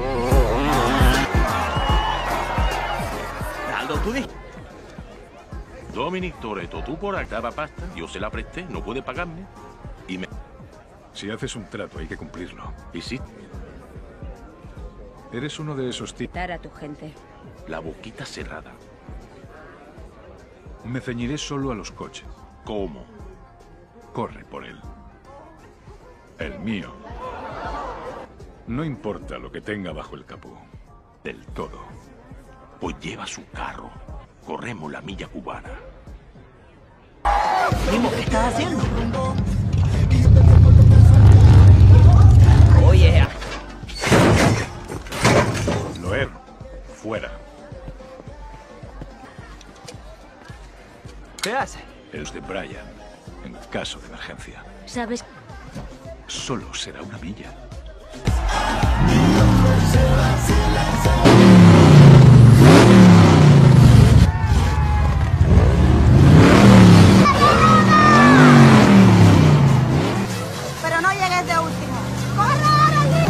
Aldo, tú di. Dominic Toretto, tú por acá daba pasta, yo se la presté, no puede pagarme. Y me... Si haces un trato, hay que cumplirlo. ¿Y sí? Eres uno de esos tipos. Dar a tu gente. La boquita cerrada. Me ceñiré solo a los coches. ¿Cómo? Corre por él. El mío. No importa lo que tenga bajo el capó. Del todo. Pues lleva su carro. Corremos la milla cubana. Primo, ¿qué estás haciendo? Oye. Loer, fuera. ¿Qué hace? Es de Brian, en caso de emergencia. ¿Sabes? Solo será una milla. Pero no llegues de último. ¡Corre ahora, Lee!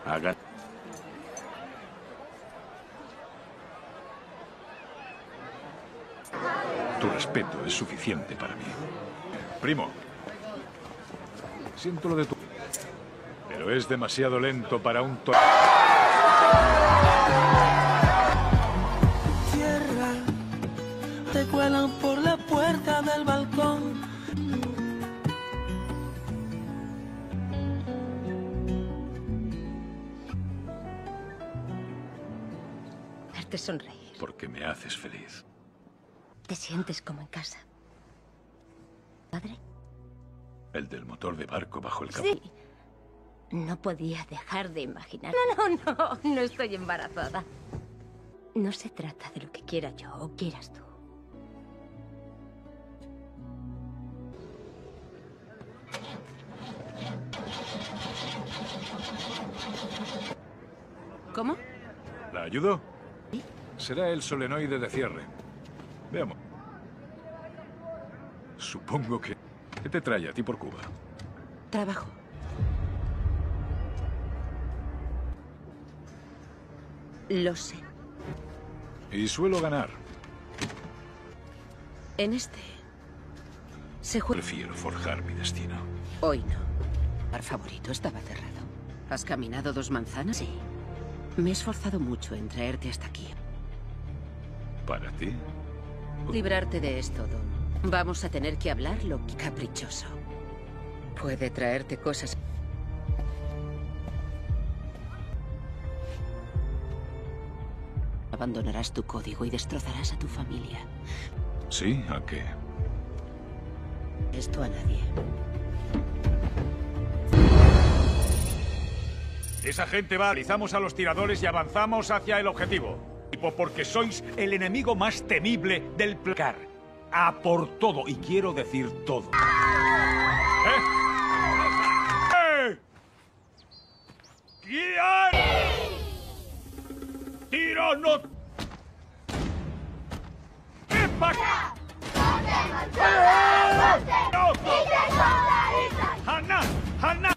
Haga... Tu respeto es suficiente para mí. Primo, siento lo de tu... Pero es demasiado lento para un toro. Tierra, te cuelan por la puerta del balcón. Verte sonreír. Porque me haces feliz. Te sientes como en casa. ¿Padre? El del motor de barco bajo el capó. Sí. No podía dejar de imaginar. No, no, no. No estoy embarazada. No se trata de lo que quiera yo o quieras tú. ¿Cómo? ¿La ayudo? Será el solenoide de cierre. Veamos. Supongo que... ¿Qué te trae a ti por Cuba? Trabajo. Lo sé. Y suelo ganar. En este... se juega... Prefiero forjar mi destino. Hoy no. El bar favorito estaba cerrado. ¿Has caminado dos manzanas? Sí. Me he esforzado mucho en traerte hasta aquí. ¿Para ti? Librarte de esto, Don. Vamos a tener que hablar lo que caprichoso. Puede traerte cosas... Abandonarás tu código y destrozarás a tu familia. ¿Sí? ¿A qué? Esto a nadie. Esa gente va, analizamos a los tiradores y avanzamos hacia el objetivo. Porque sois el enemigo más temible del placar. A por todo, y quiero decir todo. ¿Eh? ¡Eh! ¡Guiar! ¡Tiro no! ¿Qué pasa? ¡No! ¡Hanna! ¡Hanna!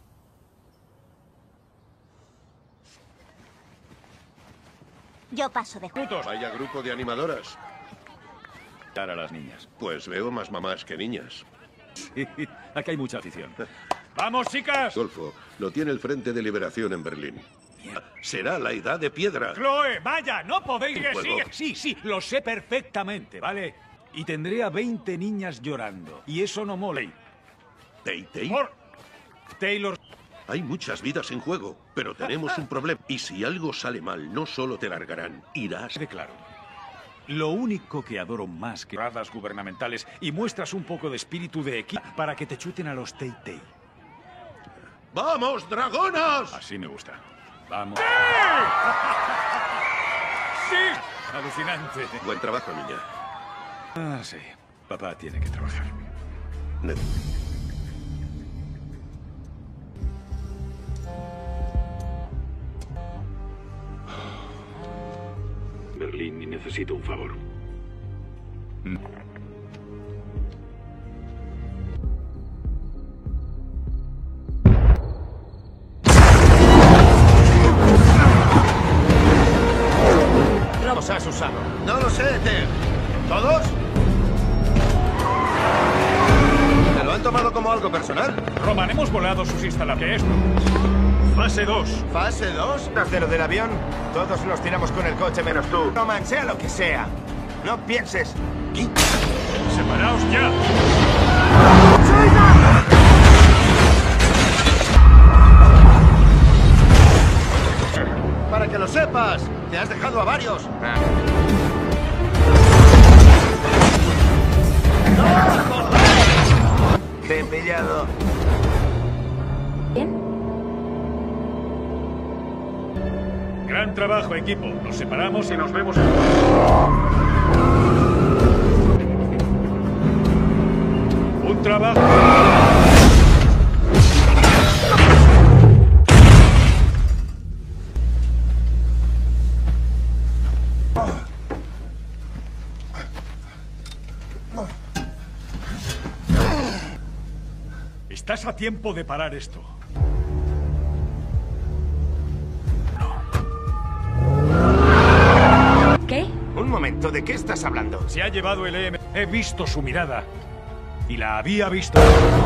Yo paso de juegos. Vaya grupo de animadoras. Dar a las niñas. Pues veo más mamás que niñas. Sí, aquí hay mucha afición. ¡Vamos, chicas! Golfo, lo tiene el Frente de Liberación en Berlín. Será la edad de piedra. ¡Chloe, vaya! ¡No podéis! ¡Sigue, Juego. sigue! Sí, sí, lo sé perfectamente, ¿vale? Y tendré a veinte niñas llorando. Y eso no mola. ¿Tay-Tay? Por... Taylor... Hay muchas vidas en juego, pero tenemos un problema. Y si algo sale mal, no solo te largarán, irás... De claro. Lo único que adoro más que radas gubernamentales y muestras un poco de espíritu de equipo para que te chuten a los Tay-Tay. ¡Vamos, dragonas! Así me gusta. ¡Vamos! ¡Sí! ¡Sí! Alucinante. Buen trabajo, niña. Ah, sí. Papá tiene que trabajar. Ne- Berlín, y necesito un favor. Los has usado. No lo sé, Ter. ¿Todos? ¿Te lo han tomado como algo personal? Roman, hemos volado sus instalaciones. Fase dos. ¿Fase dos? ¿Trasero del avión? Todos nos tiramos con el coche menos tú. Roman, sea lo que sea. No pienses. ¡Separaos ya! Para que lo sepas, te has dejado a varios. Ah. ¡No, joder! Te he pillado. ¿Bien? Gran trabajo, equipo. Nos separamos y nos vemos. Un trabajo. Estás a tiempo de parar esto. ¿de qué estás hablando? Se ha llevado el E M. He visto su mirada. Y la había visto.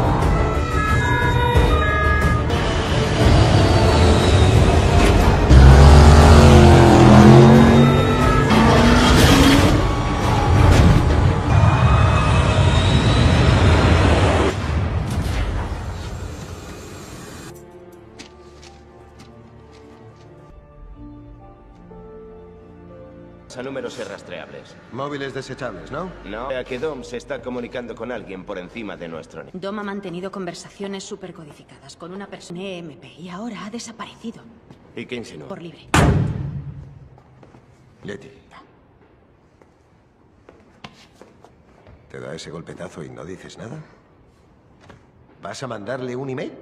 A números irrastreables. Móviles desechables, ¿no? No, a que Dom se está comunicando con alguien por encima de nuestro nivel. Dom ha mantenido conversaciones supercodificadas con una persona E M P y ahora ha desaparecido. ¿Y qué insinuó? Por libre. Letty. ¿Te da ese golpetazo y no dices nada? ¿Vas a mandarle un email?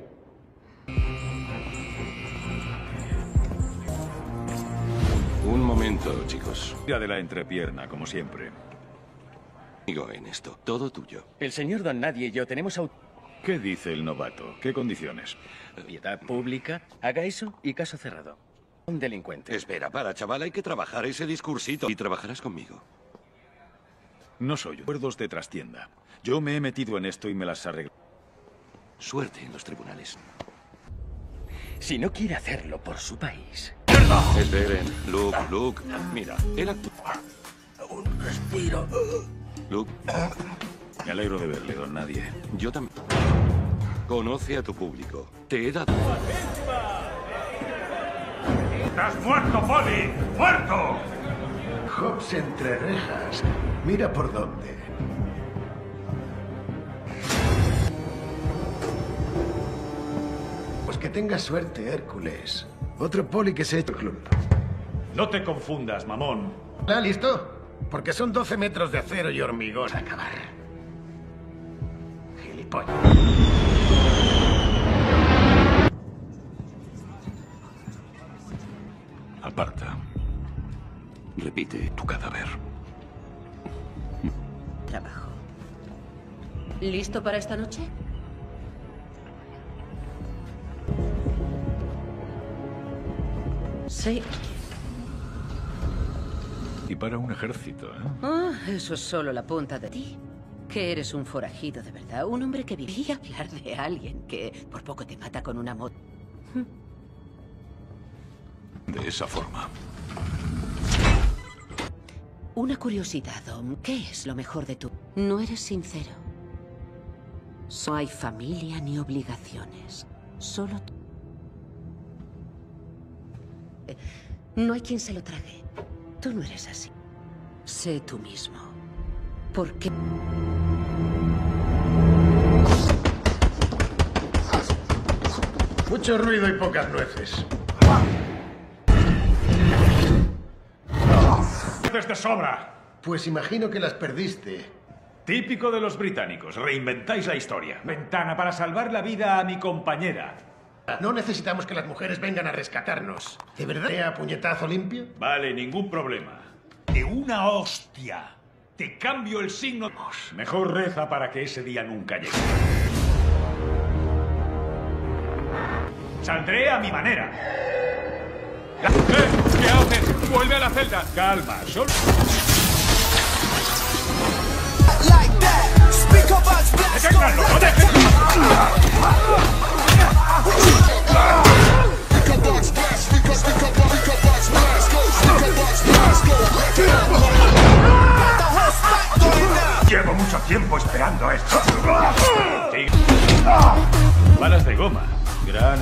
Un momento, chicos. Día de la entrepierna, como siempre. Digo en esto, todo tuyo. El señor Don Nadie y yo tenemos aut... ¿Qué dice el novato? ¿Qué condiciones? Piedad pública. Haga eso y caso cerrado. Un delincuente. Espera, para, chaval, hay que trabajar ese discursito. Y trabajarás conmigo. No soy acuerdos de trastienda. Yo me he metido en esto y me las arreglo. Suerte en los tribunales. Si no quiere hacerlo por su país... Esperen, Luke, Luke, mira, él actúa. Un respiro. Luke. Me alegro de verle, Don Nadie. Yo también. Conoce a tu público. Te he dado... ¡Estás muerto, Polly! ¡Muerto! Hobbs entre rejas. Mira por dónde. Pues que tengas suerte, Hércules. Otro poli que se ha hecho el club. No te confundas, mamón. ¿Está listo? Porque son doce metros de acero y hormigón a acabar. Gilipollas. Aparta. Repite tu cadáver. Trabajo. ¿Listo para esta noche? Sí. Y para un ejército, ¿eh? Ah, eso es solo la punta de ti. Que eres un forajido de verdad. Un hombre que vivía hablar de alguien que por poco te mata con una moto. De esa forma. Una curiosidad, Dom. ¿Qué es lo mejor de tu...? No eres sincero. No hay familia ni obligaciones. Solo tú. No hay quien se lo trague. Tú no eres así. Sé tú mismo. ¿Por qué? Mucho ruido y pocas nueces. ¡Nueces de sobra! Pues imagino que las perdiste. Típico de los británicos. Reinventáis la historia. Ventana para salvar la vida a mi compañera. No necesitamos que las mujeres vengan a rescatarnos. ¿De verdad? ¿A puñetazo limpio? Vale, ningún problema. De una hostia. Te cambio el signo. Mejor reza para que ese día nunca llegue. Saldré a mi manera. La... ¡Eh! ¿Qué haces? ¡Vuelve a la celda! Calma, solo... ¡Deténganlo! ¡No dejen! Llevo mucho tiempo esperando esto. Sí. Balas de goma. Gran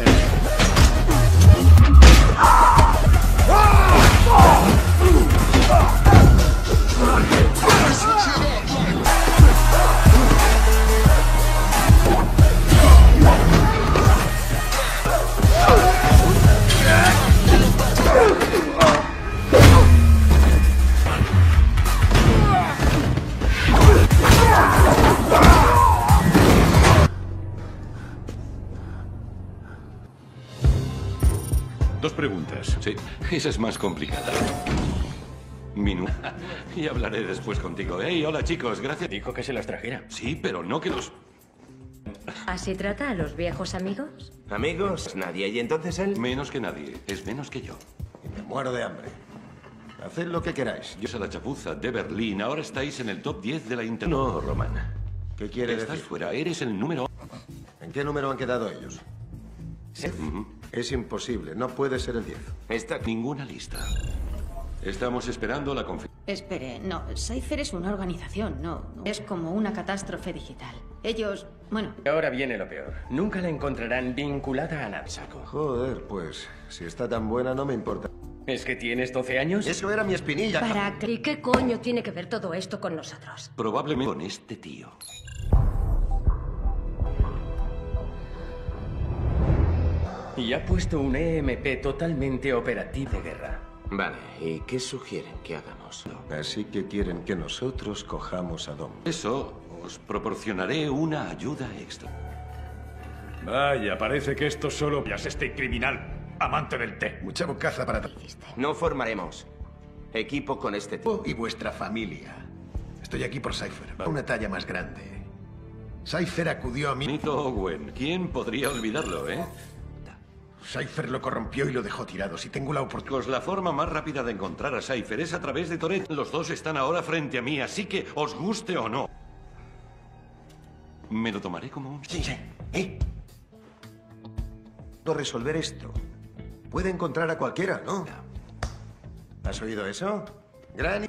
Dos preguntas. Sí, esa es más complicada. Minu. Y hablaré después contigo. Hey, hola chicos, gracias. Dijo que se las trajera. Sí, pero no que los... ¿Así trata a los viejos amigos? ¿Amigos? Nadie. ¿Y entonces él? Menos que nadie. Es menos que yo. Me muero de hambre. Haced lo que queráis. Yo soy la chapuza de Berlín. Ahora estáis en el top diez de la internet. No, Roman. ¿Qué quiere Estás decir? fuera. Eres el número... ¿En qué número han quedado ellos? Sí. Uh-huh. Es imposible. No puede ser el diez. Está ninguna lista. Estamos esperando la confirmación. Espere, no. Cypher es una organización, no. Es como una catástrofe digital. Ellos, bueno... Ahora viene lo peor. Nunca la encontrarán vinculada a nada. Joder, pues, si está tan buena no me importa. ¿Es que tienes doce años? Eso era mi espinilla. ¿Para qué? ¿Y qué coño tiene que ver todo esto con nosotros? Probablemente con este tío. Y ha puesto un E M P totalmente operativo de guerra. Vale, ¿y qué sugieren que hagamos? Así que quieren que nosotros cojamos a Dom. Eso, os proporcionaré una ayuda extra. Vaya, parece que esto solo... Ya es este criminal, amante del té. Mucha bocaza para... No formaremos equipo con este tipo. Y vuestra familia. Estoy aquí por Cypher. Una talla más grande. Cypher acudió a mí... Nito Owen, ¿quién podría olvidarlo, eh? Cypher lo corrompió y lo dejó tirado. Si tengo la oportunidad... Pues la forma más rápida de encontrar a Cypher es a través de Toret. Los dos están ahora frente a mí, así que os guste o no. Me lo tomaré como un... Sí, sí. ¿Eh? No resolver esto. Puede encontrar a cualquiera, ¿no? ¿Has oído eso? Gran...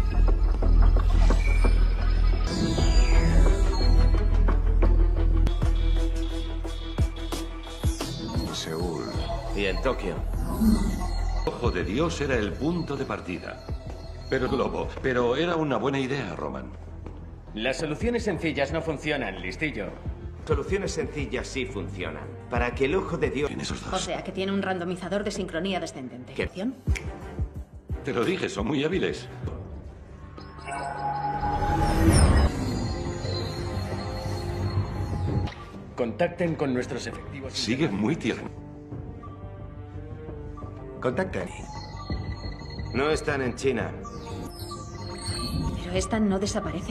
Seúl. Y en Tokio. Ojo de Dios era el punto de partida. Pero globo. Pero era una buena idea, Roman. Las soluciones sencillas no funcionan, listillo. Soluciones sencillas sí funcionan. Para que el ojo de Dios... O sea, que tiene un randomizador de sincronía descendente. ¿Qué? Te lo dije, son muy hábiles. Contacten con nuestros efectivos. Sigue muy tierno. Contacten. No están en China. Pero esta no desaparece.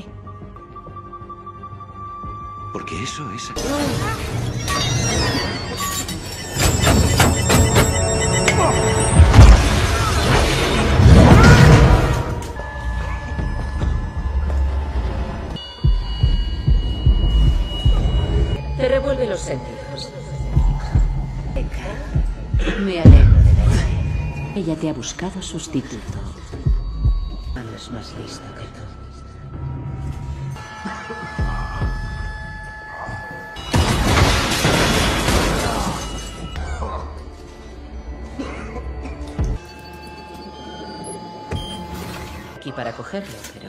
Porque eso es... Te revuelve los sentidos. Me alegro de verte. Ella te ha buscado sustituto. Ana es más lista que tú. Aquí para cogerlo, pero...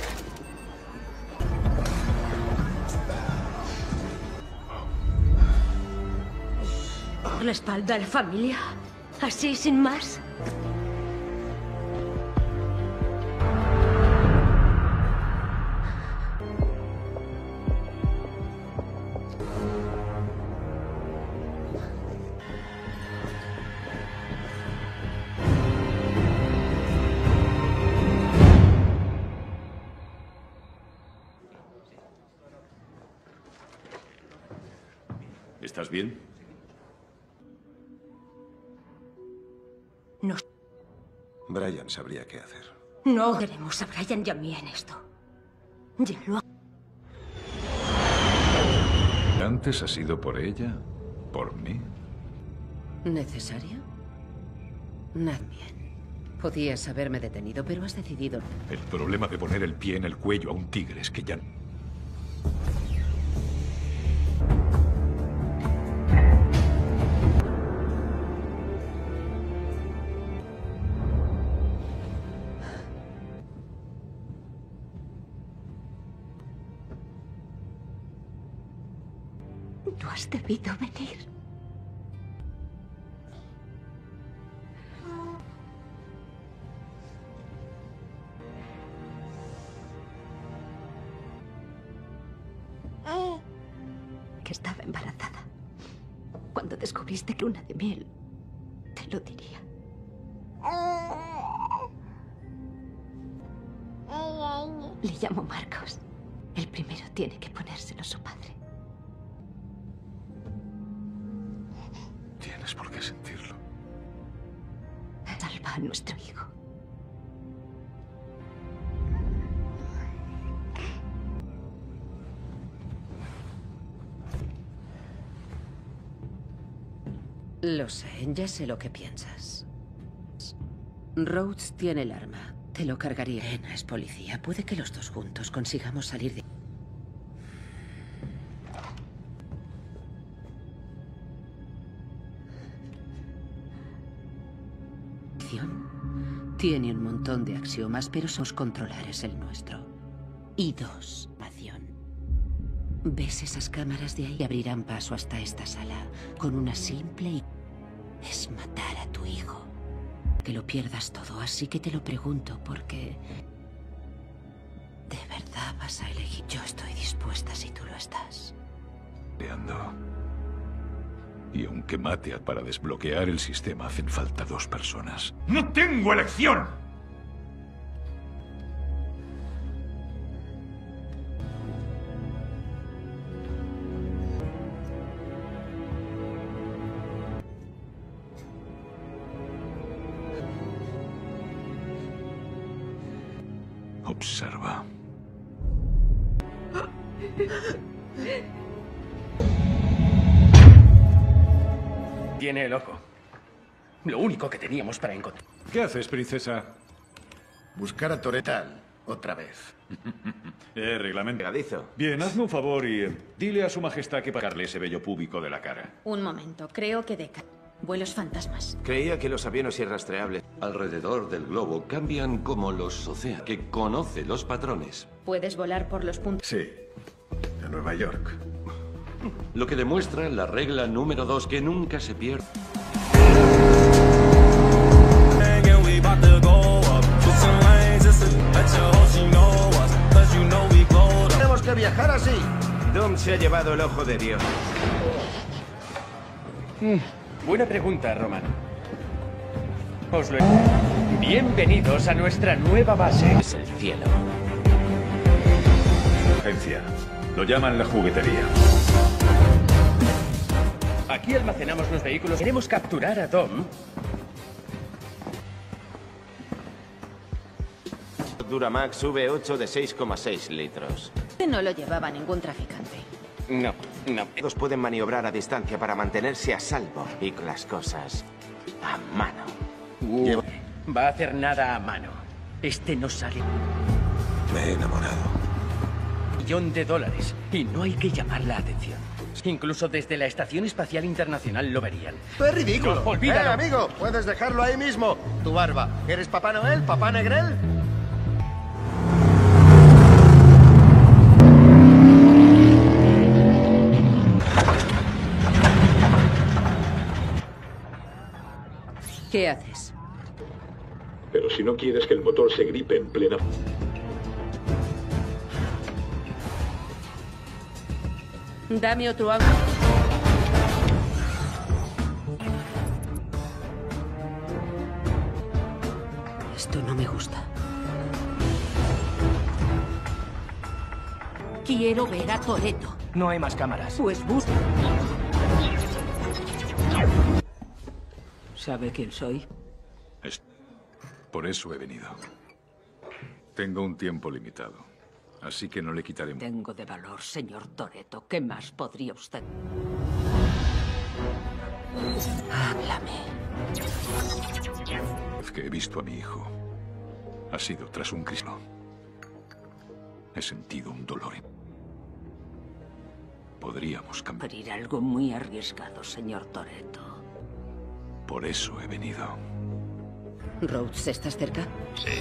¿La espalda a la familia? ¿Así, sin más? ¿Estás bien? No. Brian sabría qué hacer. No queremos a Brian y a mí en esto. Ya lo ha... ¿Antes ha sido por ella? ¿Por mí? ¿Necesario? Nada bien. Podías haberme detenido, pero has decidido... El problema de poner el pie en el cuello a un tigre es que ya... No has debido venir. Que estaba embarazada. Cuando descubriste que luna de miel, te lo diría. Le llamo Marcos. El primero tiene que ponérselo su padre. Tienes por qué sentirlo. Salva a nuestro hijo. Lo sé, ya sé lo que piensas. Rhodes tiene el arma. Te lo cargaría. Elena es policía. Puede que los dos juntos consigamos salir de... Tiene un montón de axiomas, pero sos controlar es el nuestro. Y dos, pasión. ¿Ves esas cámaras de ahí? Abrirán paso hasta esta sala con una simple y... es matar a tu hijo. Que lo pierdas todo, así que te lo pregunto porque... ¿de verdad vas a elegir? Yo estoy dispuesta si tú lo estás. Ando. Y aunque mate para desbloquear el sistema, hacen falta dos personas. ¡No tengo elección! Observa. Tiene el ojo. Lo único que teníamos para encontrar. ¿Qué haces, princesa? Buscar a Toretal, otra vez. eh, reglamento. Bien, hazme un favor y eh, dile a su majestad que pagarle ese vello púbico de la cara. Un momento, creo que deca. Vuelos fantasmas. Creía que los aviones irrastreables alrededor del globo cambian como los océanos, que conoce los patrones. Puedes volar por los puntos. Sí, a Nueva York. Lo que demuestra la regla número dos, que nunca se pierde. Tenemos que viajar así. Doom se ha llevado el ojo de Dios. Mm, buena pregunta, Roman. Os lo... Bienvenidos a nuestra nueva base. Es el cielo. Agencia. Lo llaman la juguetería. Aquí almacenamos los vehículos. Queremos capturar a Dom. Duramax V ocho de seis coma seis litros. No lo llevaba ningún traficante. No, no. Todos pueden maniobrar a distancia para mantenerse a salvo y con las cosas a mano. Uh, va a hacer nada a mano. Este no sale. Me he enamorado. Millón de dólares y no hay que llamar la atención. Incluso desde la Estación Espacial Internacional lo verían. ¡Es ridículo! No, olvídalo. ¡Eh, amigo! Puedes dejarlo ahí mismo. Tu barba. ¿Eres Papá Noel? ¿Papá Negrel? ¿Qué haces? Pero si no quieres que el motor se gripe en plena... Dame otro agua. Esto no me gusta. Quiero ver a Toretto. No hay más cámaras. Pues busca. ¿Sabe quién soy? Es... Por eso he venido. Tengo un tiempo limitado. Así que no le quitaré... Tengo de valor, señor Toretto. ¿Qué más podría usted? Háblame. La vez que he visto a mi hijo ha sido tras un cristo. He sentido un dolor. Podríamos cambiar. Abrir algo muy arriesgado, señor Toretto. Por eso he venido. Rhodes, ¿estás cerca? Sí.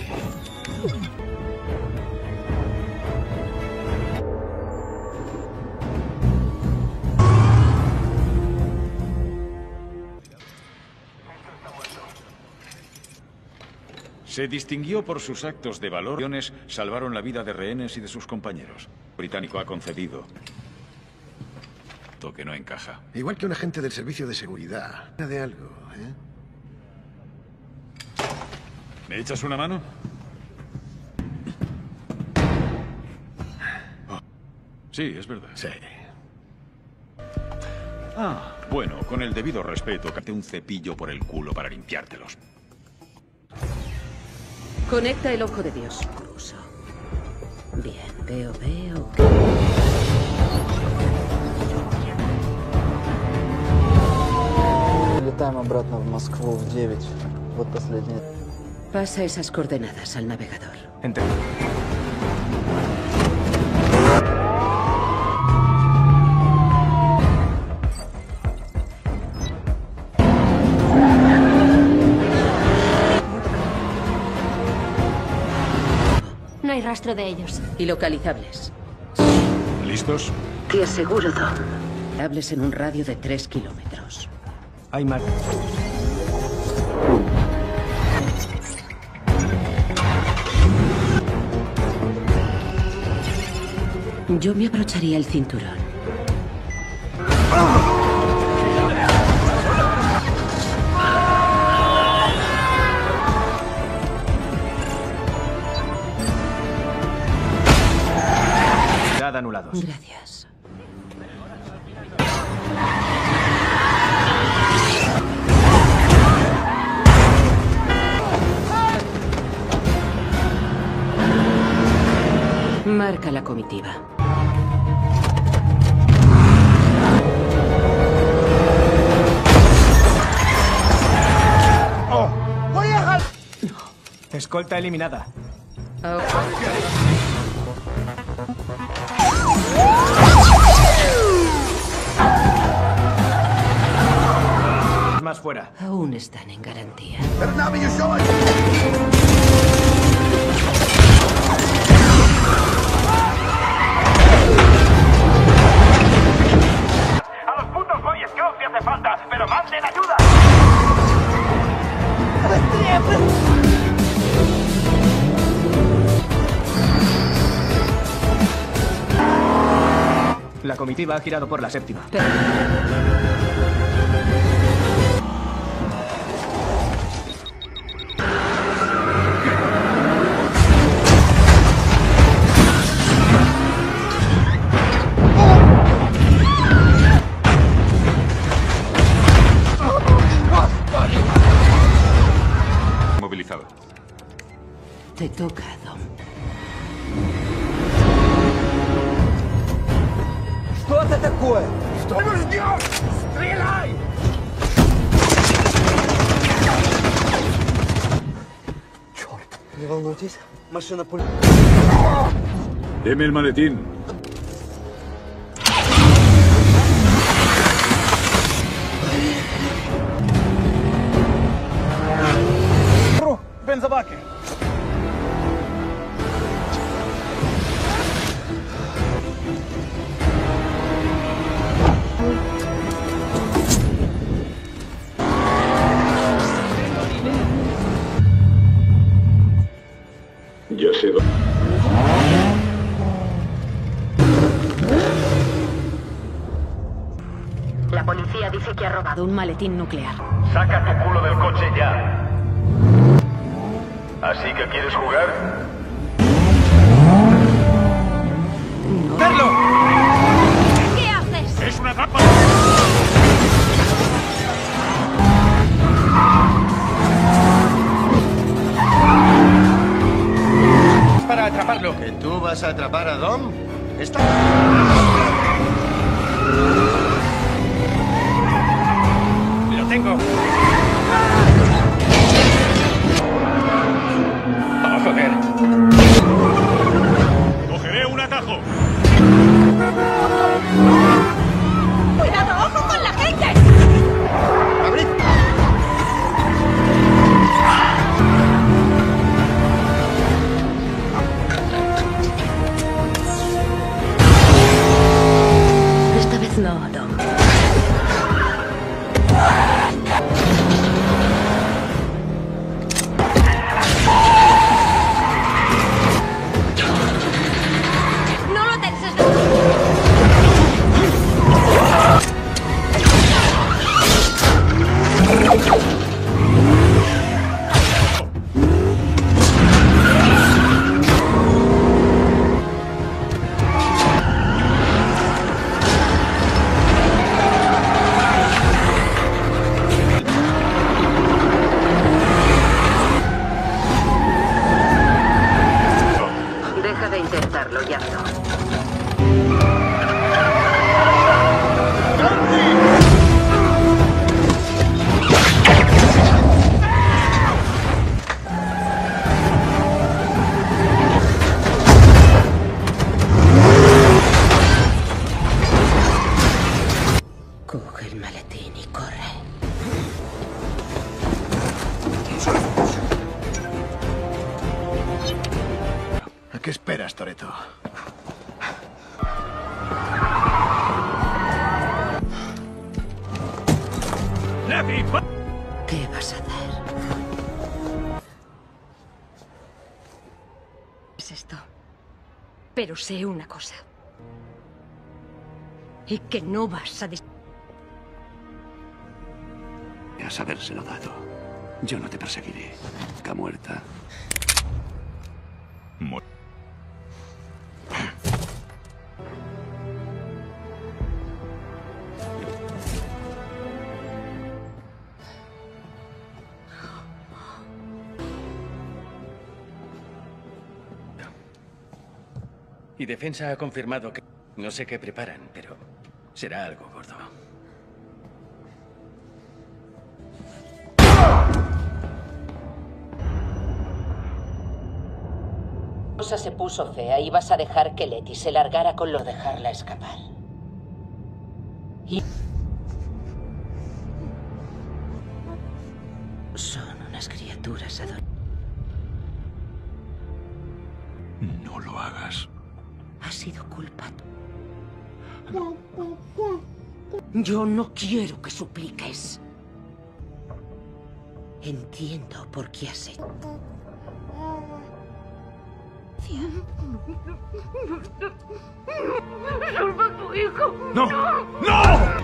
Se distinguió por sus actos de valor. Salvaron la vida de rehenes y de sus compañeros. El británico ha concedido. Toque no encaja. Igual que un agente del servicio de seguridad. De algo, ¿eh? ¿Me echas una mano? Oh. Sí, es verdad. Sí. Ah, bueno, con el debido respeto, cate un cepillo por el culo para limpiártelos. Conecta el ojo de Dios. Cruzo. Bien, veo, veo. Вылетаем обратно в Москву в девять. Вот последний. Pasa esas coordenadas al navegador. Entiendo. No hay rastro de ellos. Ilocalizables. ¿Listos? Te aseguro, Dom. Hables en un radio de tres kilómetros. Hay más. Yo me abrocharía el cinturón. Anulados. Gracias. Marca la comitiva. ¡Oh! ¡Voy a dejar! No. Escolta eliminada. Oh. Más fuera. Aún están en garantía. A los putos Boy Scouts si hace falta, pero manden ayuda. La comitiva ha girado por la séptima. Pero... Movilizado. Te toca, Dom. Что это такое? Что мы ждем? Стреляй! Черт, не волнуйтесь, машина пуль... Deme el maletín. Бензобаки. Ya sé dónde. La policía dice que ha robado un maletín nuclear. Saca tu culo del coche ya. ¿Así que quieres jugar? ¡Carlo! ¿Qué haces? ¡Es una trampa! Para atraparlo. ¿Que tú vas a atrapar a Dom? Está... Lo tengo. ¡Oh, joder! ¡Cogeré un atajo! ¡Cuidado, ojo con la gente! ¡Abrid! Esta vez no, Dom. ¿Qué esperas, Toretto? ¿Qué vas a hacer? Es esto. Pero sé una cosa. Y que no vas a... dis- A habérselo dado. Yo no te perseguiré. Ca muerta. Mu- Y Defensa ha confirmado que... No sé qué preparan, pero será algo gordo. La cosa se puso fea y vas a dejar que Letty se largara con lo de dejarla escapar. Y... Son unas criaturas adorables. No lo hagas. Ha sido culpa. Yo no quiero que supliques. Entiendo por qué has hecho. ¡Salva a tu hijo! ¡No! ¡No!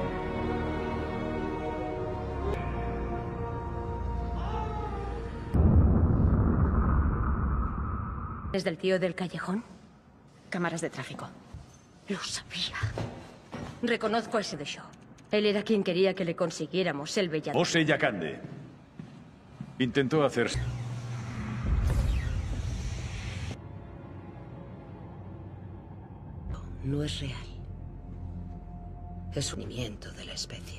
¿Es del tío del callejón? Cámaras de tráfico. Lo sabía. Reconozco a ese de Shaw. Él era quien quería que le consiguiéramos el Belladón. Ose Yakande. Intentó hacer... No es real. Es un unimiento de la especie.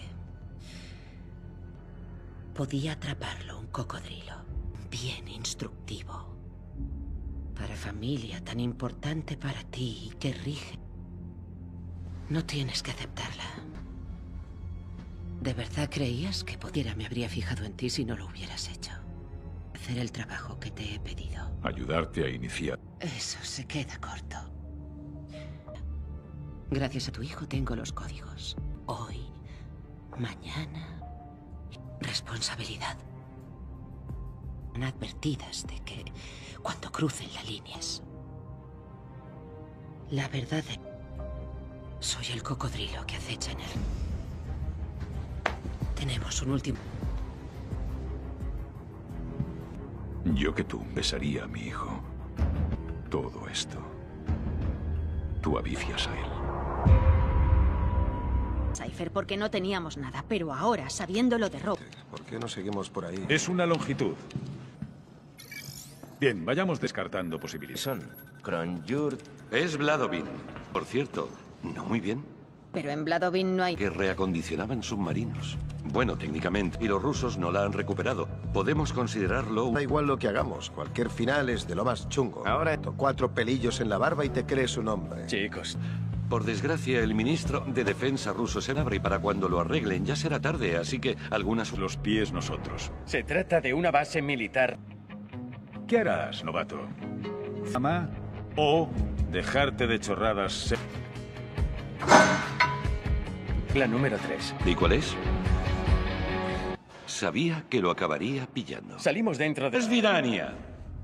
Podía atraparlo un cocodrilo. Bien instructivo. Para familia tan importante para ti y que rige. No tienes que aceptarla. ¿De verdad creías que pudiera me habría fijado en ti si no lo hubieras hecho? Hacer el trabajo que te he pedido. Ayudarte a iniciar. Eso se queda corto. Gracias a tu hijo tengo los códigos. Hoy, mañana, responsabilidad. Advertidas de que cuando crucen las líneas. La verdad es... Soy el cocodrilo que acecha en él. Tenemos un último... Yo que tú besaría a mi hijo. Todo esto. Tú avicias a él. Cypher, porque no teníamos nada, pero ahora, sabiendo lo de Rob... ¿Por qué no seguimos por ahí? Es una longitud. Bien, vayamos descartando posibilidades. Son Kronjurt. Es Vladovin. Por cierto, no muy bien. Pero en Vladovin no hay... Que reacondicionaban submarinos. Bueno, técnicamente. Y los rusos no la han recuperado. Podemos considerarlo... Da igual lo que hagamos. Cualquier final es de lo más chungo. Ahora, cuatro pelillos en la barba y te crees un hombre. Chicos. Por desgracia, el ministro de Defensa ruso se abre y para cuando lo arreglen ya será tarde, así que algunas... Los pies nosotros. Se trata de una base militar. ¿Qué harás, novato? ¿Ama o dejarte de chorradas? La número tres. ¿Y cuál es? Sabía que lo acabaría pillando. Salimos dentro de... Es Vidania.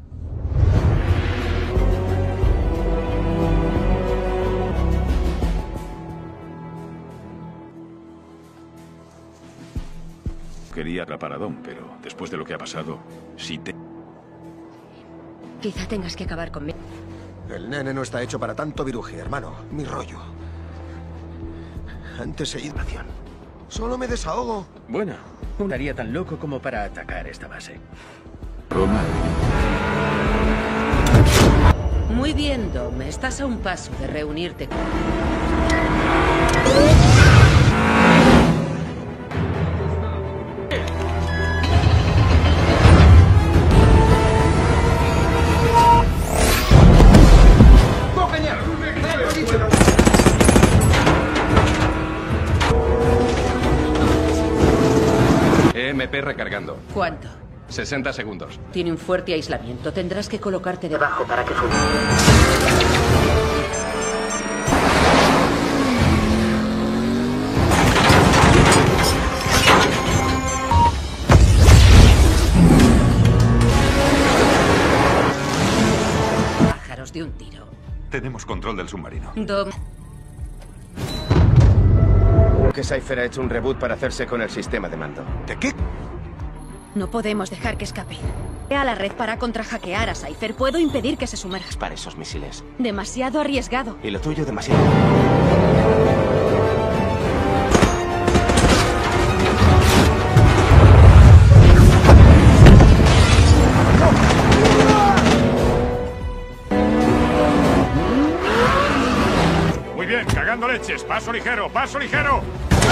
Quería atrapar a Dom, pero después de lo que ha pasado, si te... Quizá tengas que acabar conmigo. El nene no está hecho para tanto viruji, hermano. Mi rollo. Antes he ido... Solo me desahogo. Bueno, no estaría tan loco como para atacar esta base. Roma. Muy bien, Dom. Estás a un paso de reunirte con... E M P recargando. ¿Cuánto? sesenta segundos. Tiene un fuerte aislamiento. Tendrás que colocarte debajo para que funcione. Pájaros de un tiro. Tenemos control del submarino. Dom. Que Cypher ha hecho un reboot para hacerse con el sistema de mando. ¿De qué? No podemos dejar que escape. A la red para contrahackear a Cypher. Puedo impedir que se sumerja. Para esos misiles. Demasiado arriesgado. Y lo tuyo demasiado. Muy bien, cagando leches. Paso ligero, paso ligero.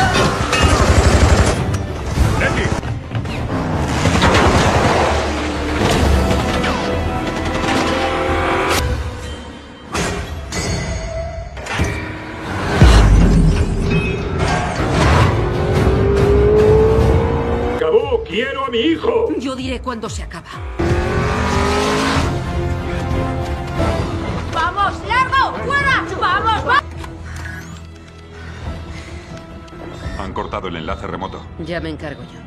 Letty. Acabó, quiero a mi hijo. Yo diré cuándo se acaba. ¡Vamos, largo! ¡Fuera! ¡Vamos, vamos! Han cortado el enlace remoto. Ya me encargo yo.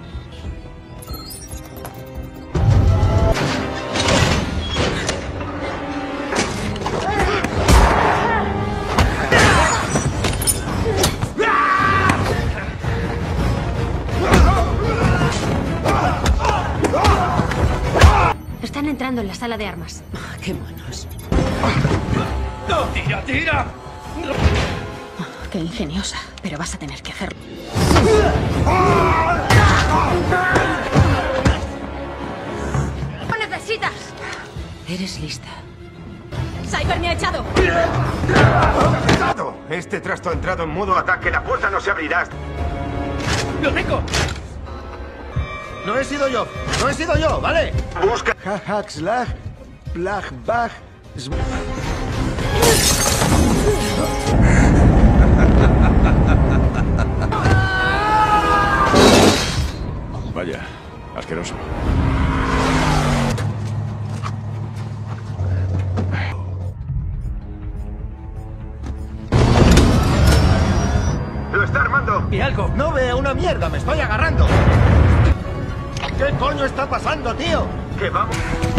Están entrando en la sala de armas. ¡Qué monos! ¡No, tira, tira! Qué ingeniosa, pero vas a tener que hacerlo. ¿Qué necesitas? Eres lista. ¡Cypher me ha echado! Este trasto ha entrado en modo ataque. La puerta no se abrirá. ¡Lo tengo! No he sido yo, no he sido yo, ¿vale? Busca. Hahak, slag, plag, bag, sm- Vaya, asqueroso. ¡Lo está armando! ¿Y algo? No veo una mierda, me estoy agarrando. ¿Qué coño está pasando, tío? Que vamos.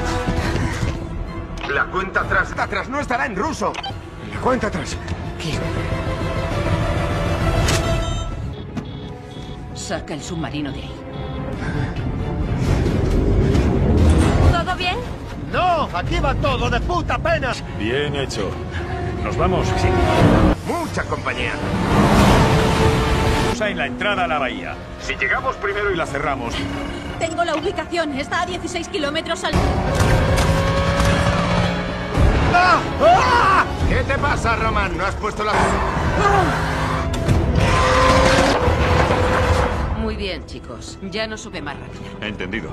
La cuenta atrás. Atrás no estará en ruso. La cuenta atrás. ¿Qué? Saca el submarino de ahí. ¿Todo bien? No, aquí va todo de puta pena. Bien hecho. ¿Nos vamos? Sí. Mucha compañía. En la entrada a la bahía. Si llegamos primero y la cerramos. Tengo la ubicación. Está a dieciséis kilómetros al... ¡Ah! ¡Ah! ¿Qué te pasa, Roman? ¿No has puesto la...? Muy bien, chicos. Ya no sube más rápida. Entendido.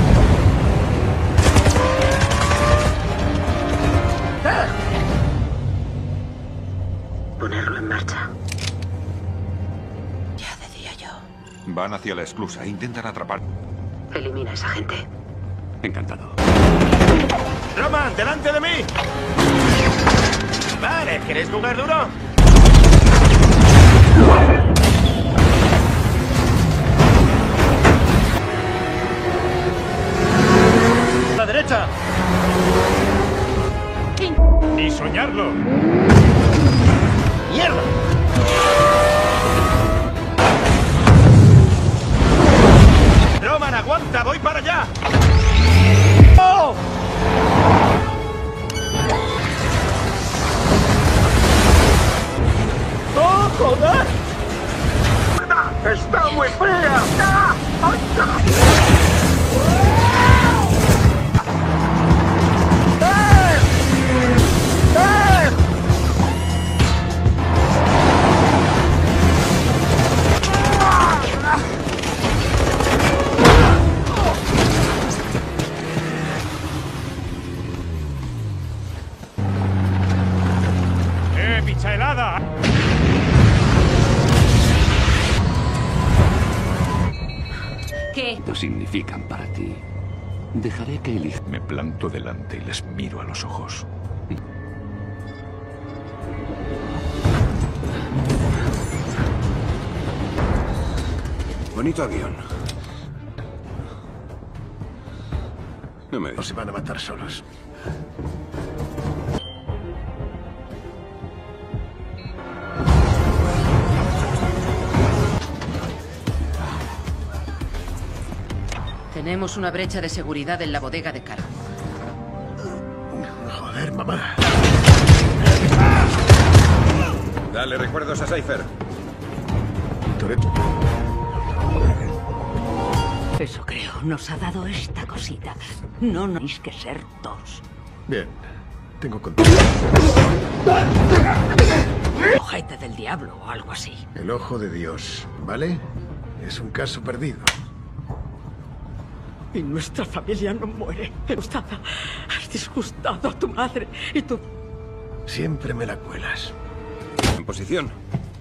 Ponerlo en marcha. Van hacia la esclusa. Intentan atrapar. Elimina a esa gente. Encantado. ¡Roman, delante de mí! Vale, ¿queréis jugar duro? ¡A la derecha! ¡Ni soñarlo! ¡Mierda! Roman, aguanta, voy para allá. ¡Oh! ¡Oh, joder! ¡Está muy fría! ¡Ah! ¡Eh, picha helada! ¿Qué? ¿Qué significan para ti? Dejaré que elija. Me planto delante y les miro a los ojos. Bonito avión. No me... No se van a matar solos. Tenemos una brecha de seguridad en la bodega de carga. Joder, mamá. Dale recuerdos a Cypher. Toretto. Eso creo. Nos ha dado esta cosita. No no tenéis que ser dos. Bien. Tengo control. Ojete del diablo o algo así. El ojo de Dios, ¿vale? Es un caso perdido. Y nuestra familia no muere. Disgustada. Has disgustado a tu madre y tu... Siempre me la cuelas. En posición.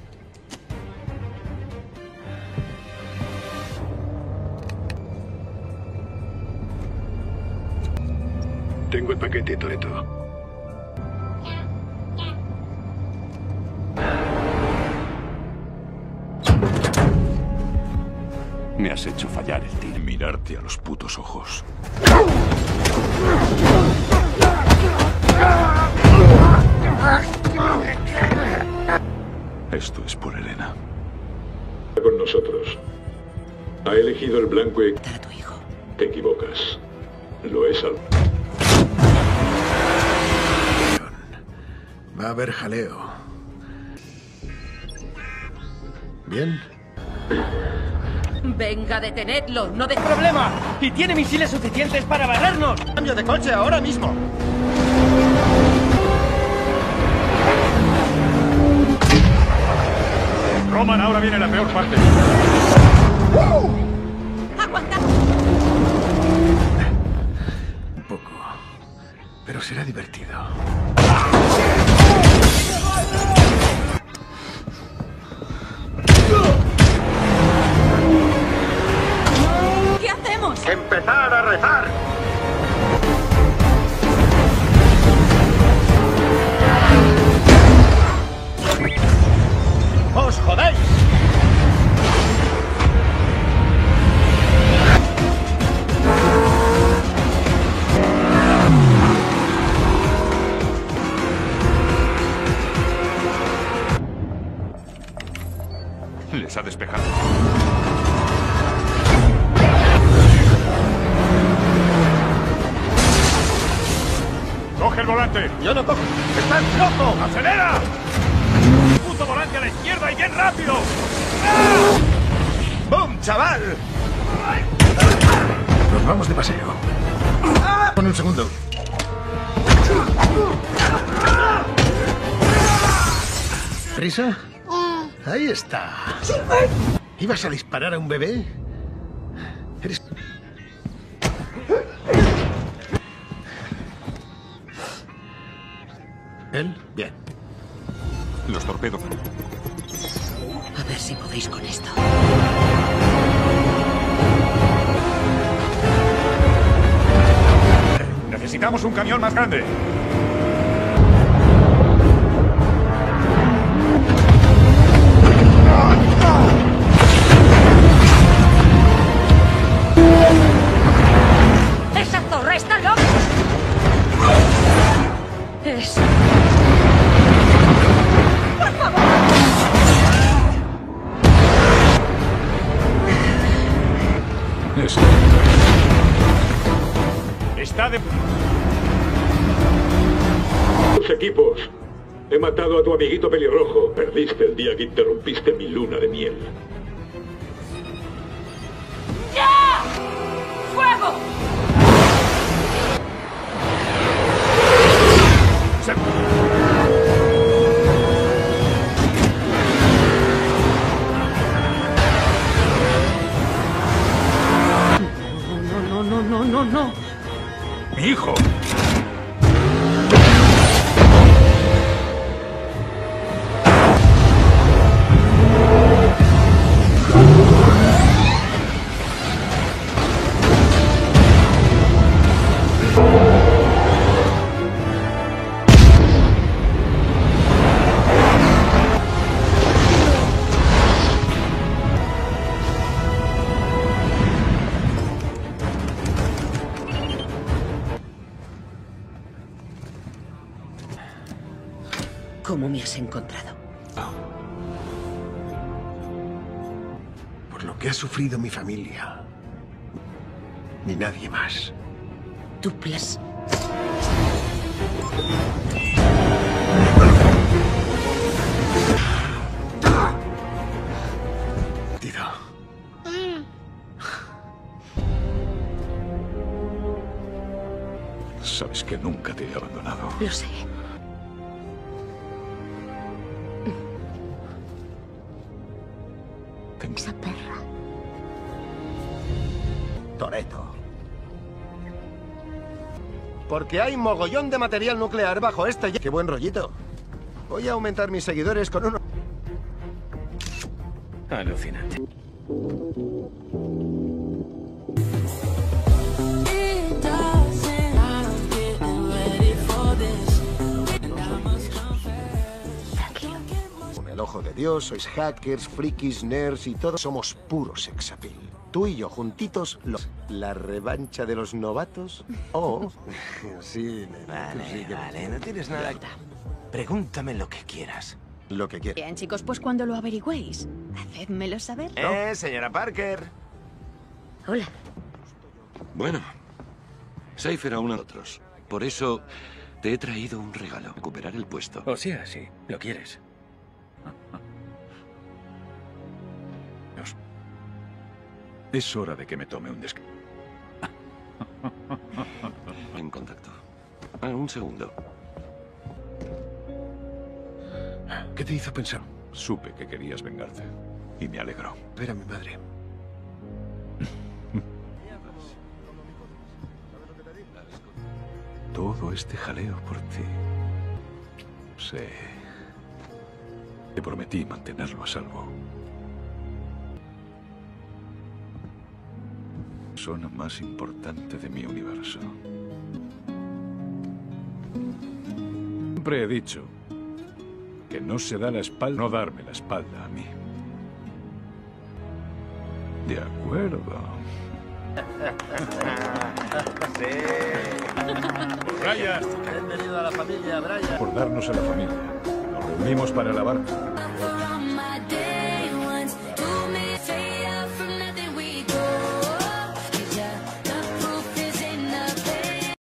Tengo el paquete, Toretto. Me has hecho fallar el tiro. Mirarte a los putos ojos. Esto es por Elena. Con nosotros. Ha elegido el blanco y... Para tu hijo. Te equivocas. Lo he salvado. Va a haber jaleo. ¿Bien? Venga, detenedlo, no de problema. Y tiene misiles suficientes para barrernos. Cambio de coche ahora mismo. Roman, ahora viene la peor parte. ¡Aguanta! Un poco. Pero será divertido. ¿Qué hacemos? ¡Empezar a rezar! ¡Os jodéis! Les ha despejado. ¡Coge el volante! ¡Yo no cojo! ¡Estás loco! ¡Acelera! ¡Puto volante a la izquierda y bien rápido! ¡Ah! ¡Bum, chaval! Nos vamos de paseo. Pon un segundo. ¿Prisa? Ahí está. ¿Ibas a disparar a un bebé? Eres... ¿Él? Bien. Los torpedos. A ver si podéis con esto. Necesitamos un camión más grande. ¡Esa torre está loca! Es... ¡Por favor! Eso. Está de... Los equipos. He matado a tu amiguito pelirrojo. Perdiste el día que interrumpiste mi luna de miel. ¡Ya! ¡Fuego! Se... No, no, no, no, no, no. ¡Mi hijo! ¿Cómo me has encontrado? Por lo que ha sufrido mi familia. Ni nadie más. Tu plas... Tío. Sabes que nunca te he abandonado. Lo sé. Esa perra. Toretto. Porque hay mogollón de material nuclear bajo este... ¡Qué buen rollito! Voy a aumentar mis seguidores con uno... Alucinante. Con el ojo de Dios, sois hackers, frikis, nerds y todos somos puros sexapil. Tú y yo juntitos, los... ¿La revancha de los novatos? Oh, sí, nena, tú Vale, sí que- vale, no tienes nada... Pregúntame lo que quieras. Lo que quieras. Bien, chicos, pues cuando lo averigüéis, hacedmelo saber. Eh, señora Parker. Hola. Bueno, Cypher aún a otros. Por eso te he traído un regalo. Recuperar el puesto. O sea, sí, lo quieres. Dios. Es hora de que me tome un descanso. En contacto. Ah, un segundo. ¿Qué te hizo pensar? Supe que querías vengarte. Y me alegró. Ver a mi madre. Todo este jaleo por ti. Sé. Te prometí mantenerlo a salvo. La persona más importante de mi universo. Siempre he dicho que no se da la espalda, no darme la espalda a mí. De acuerdo. Brian. Bienvenido a la familia, Brian. Por darnos a la familia. Nos reunimos para alabar.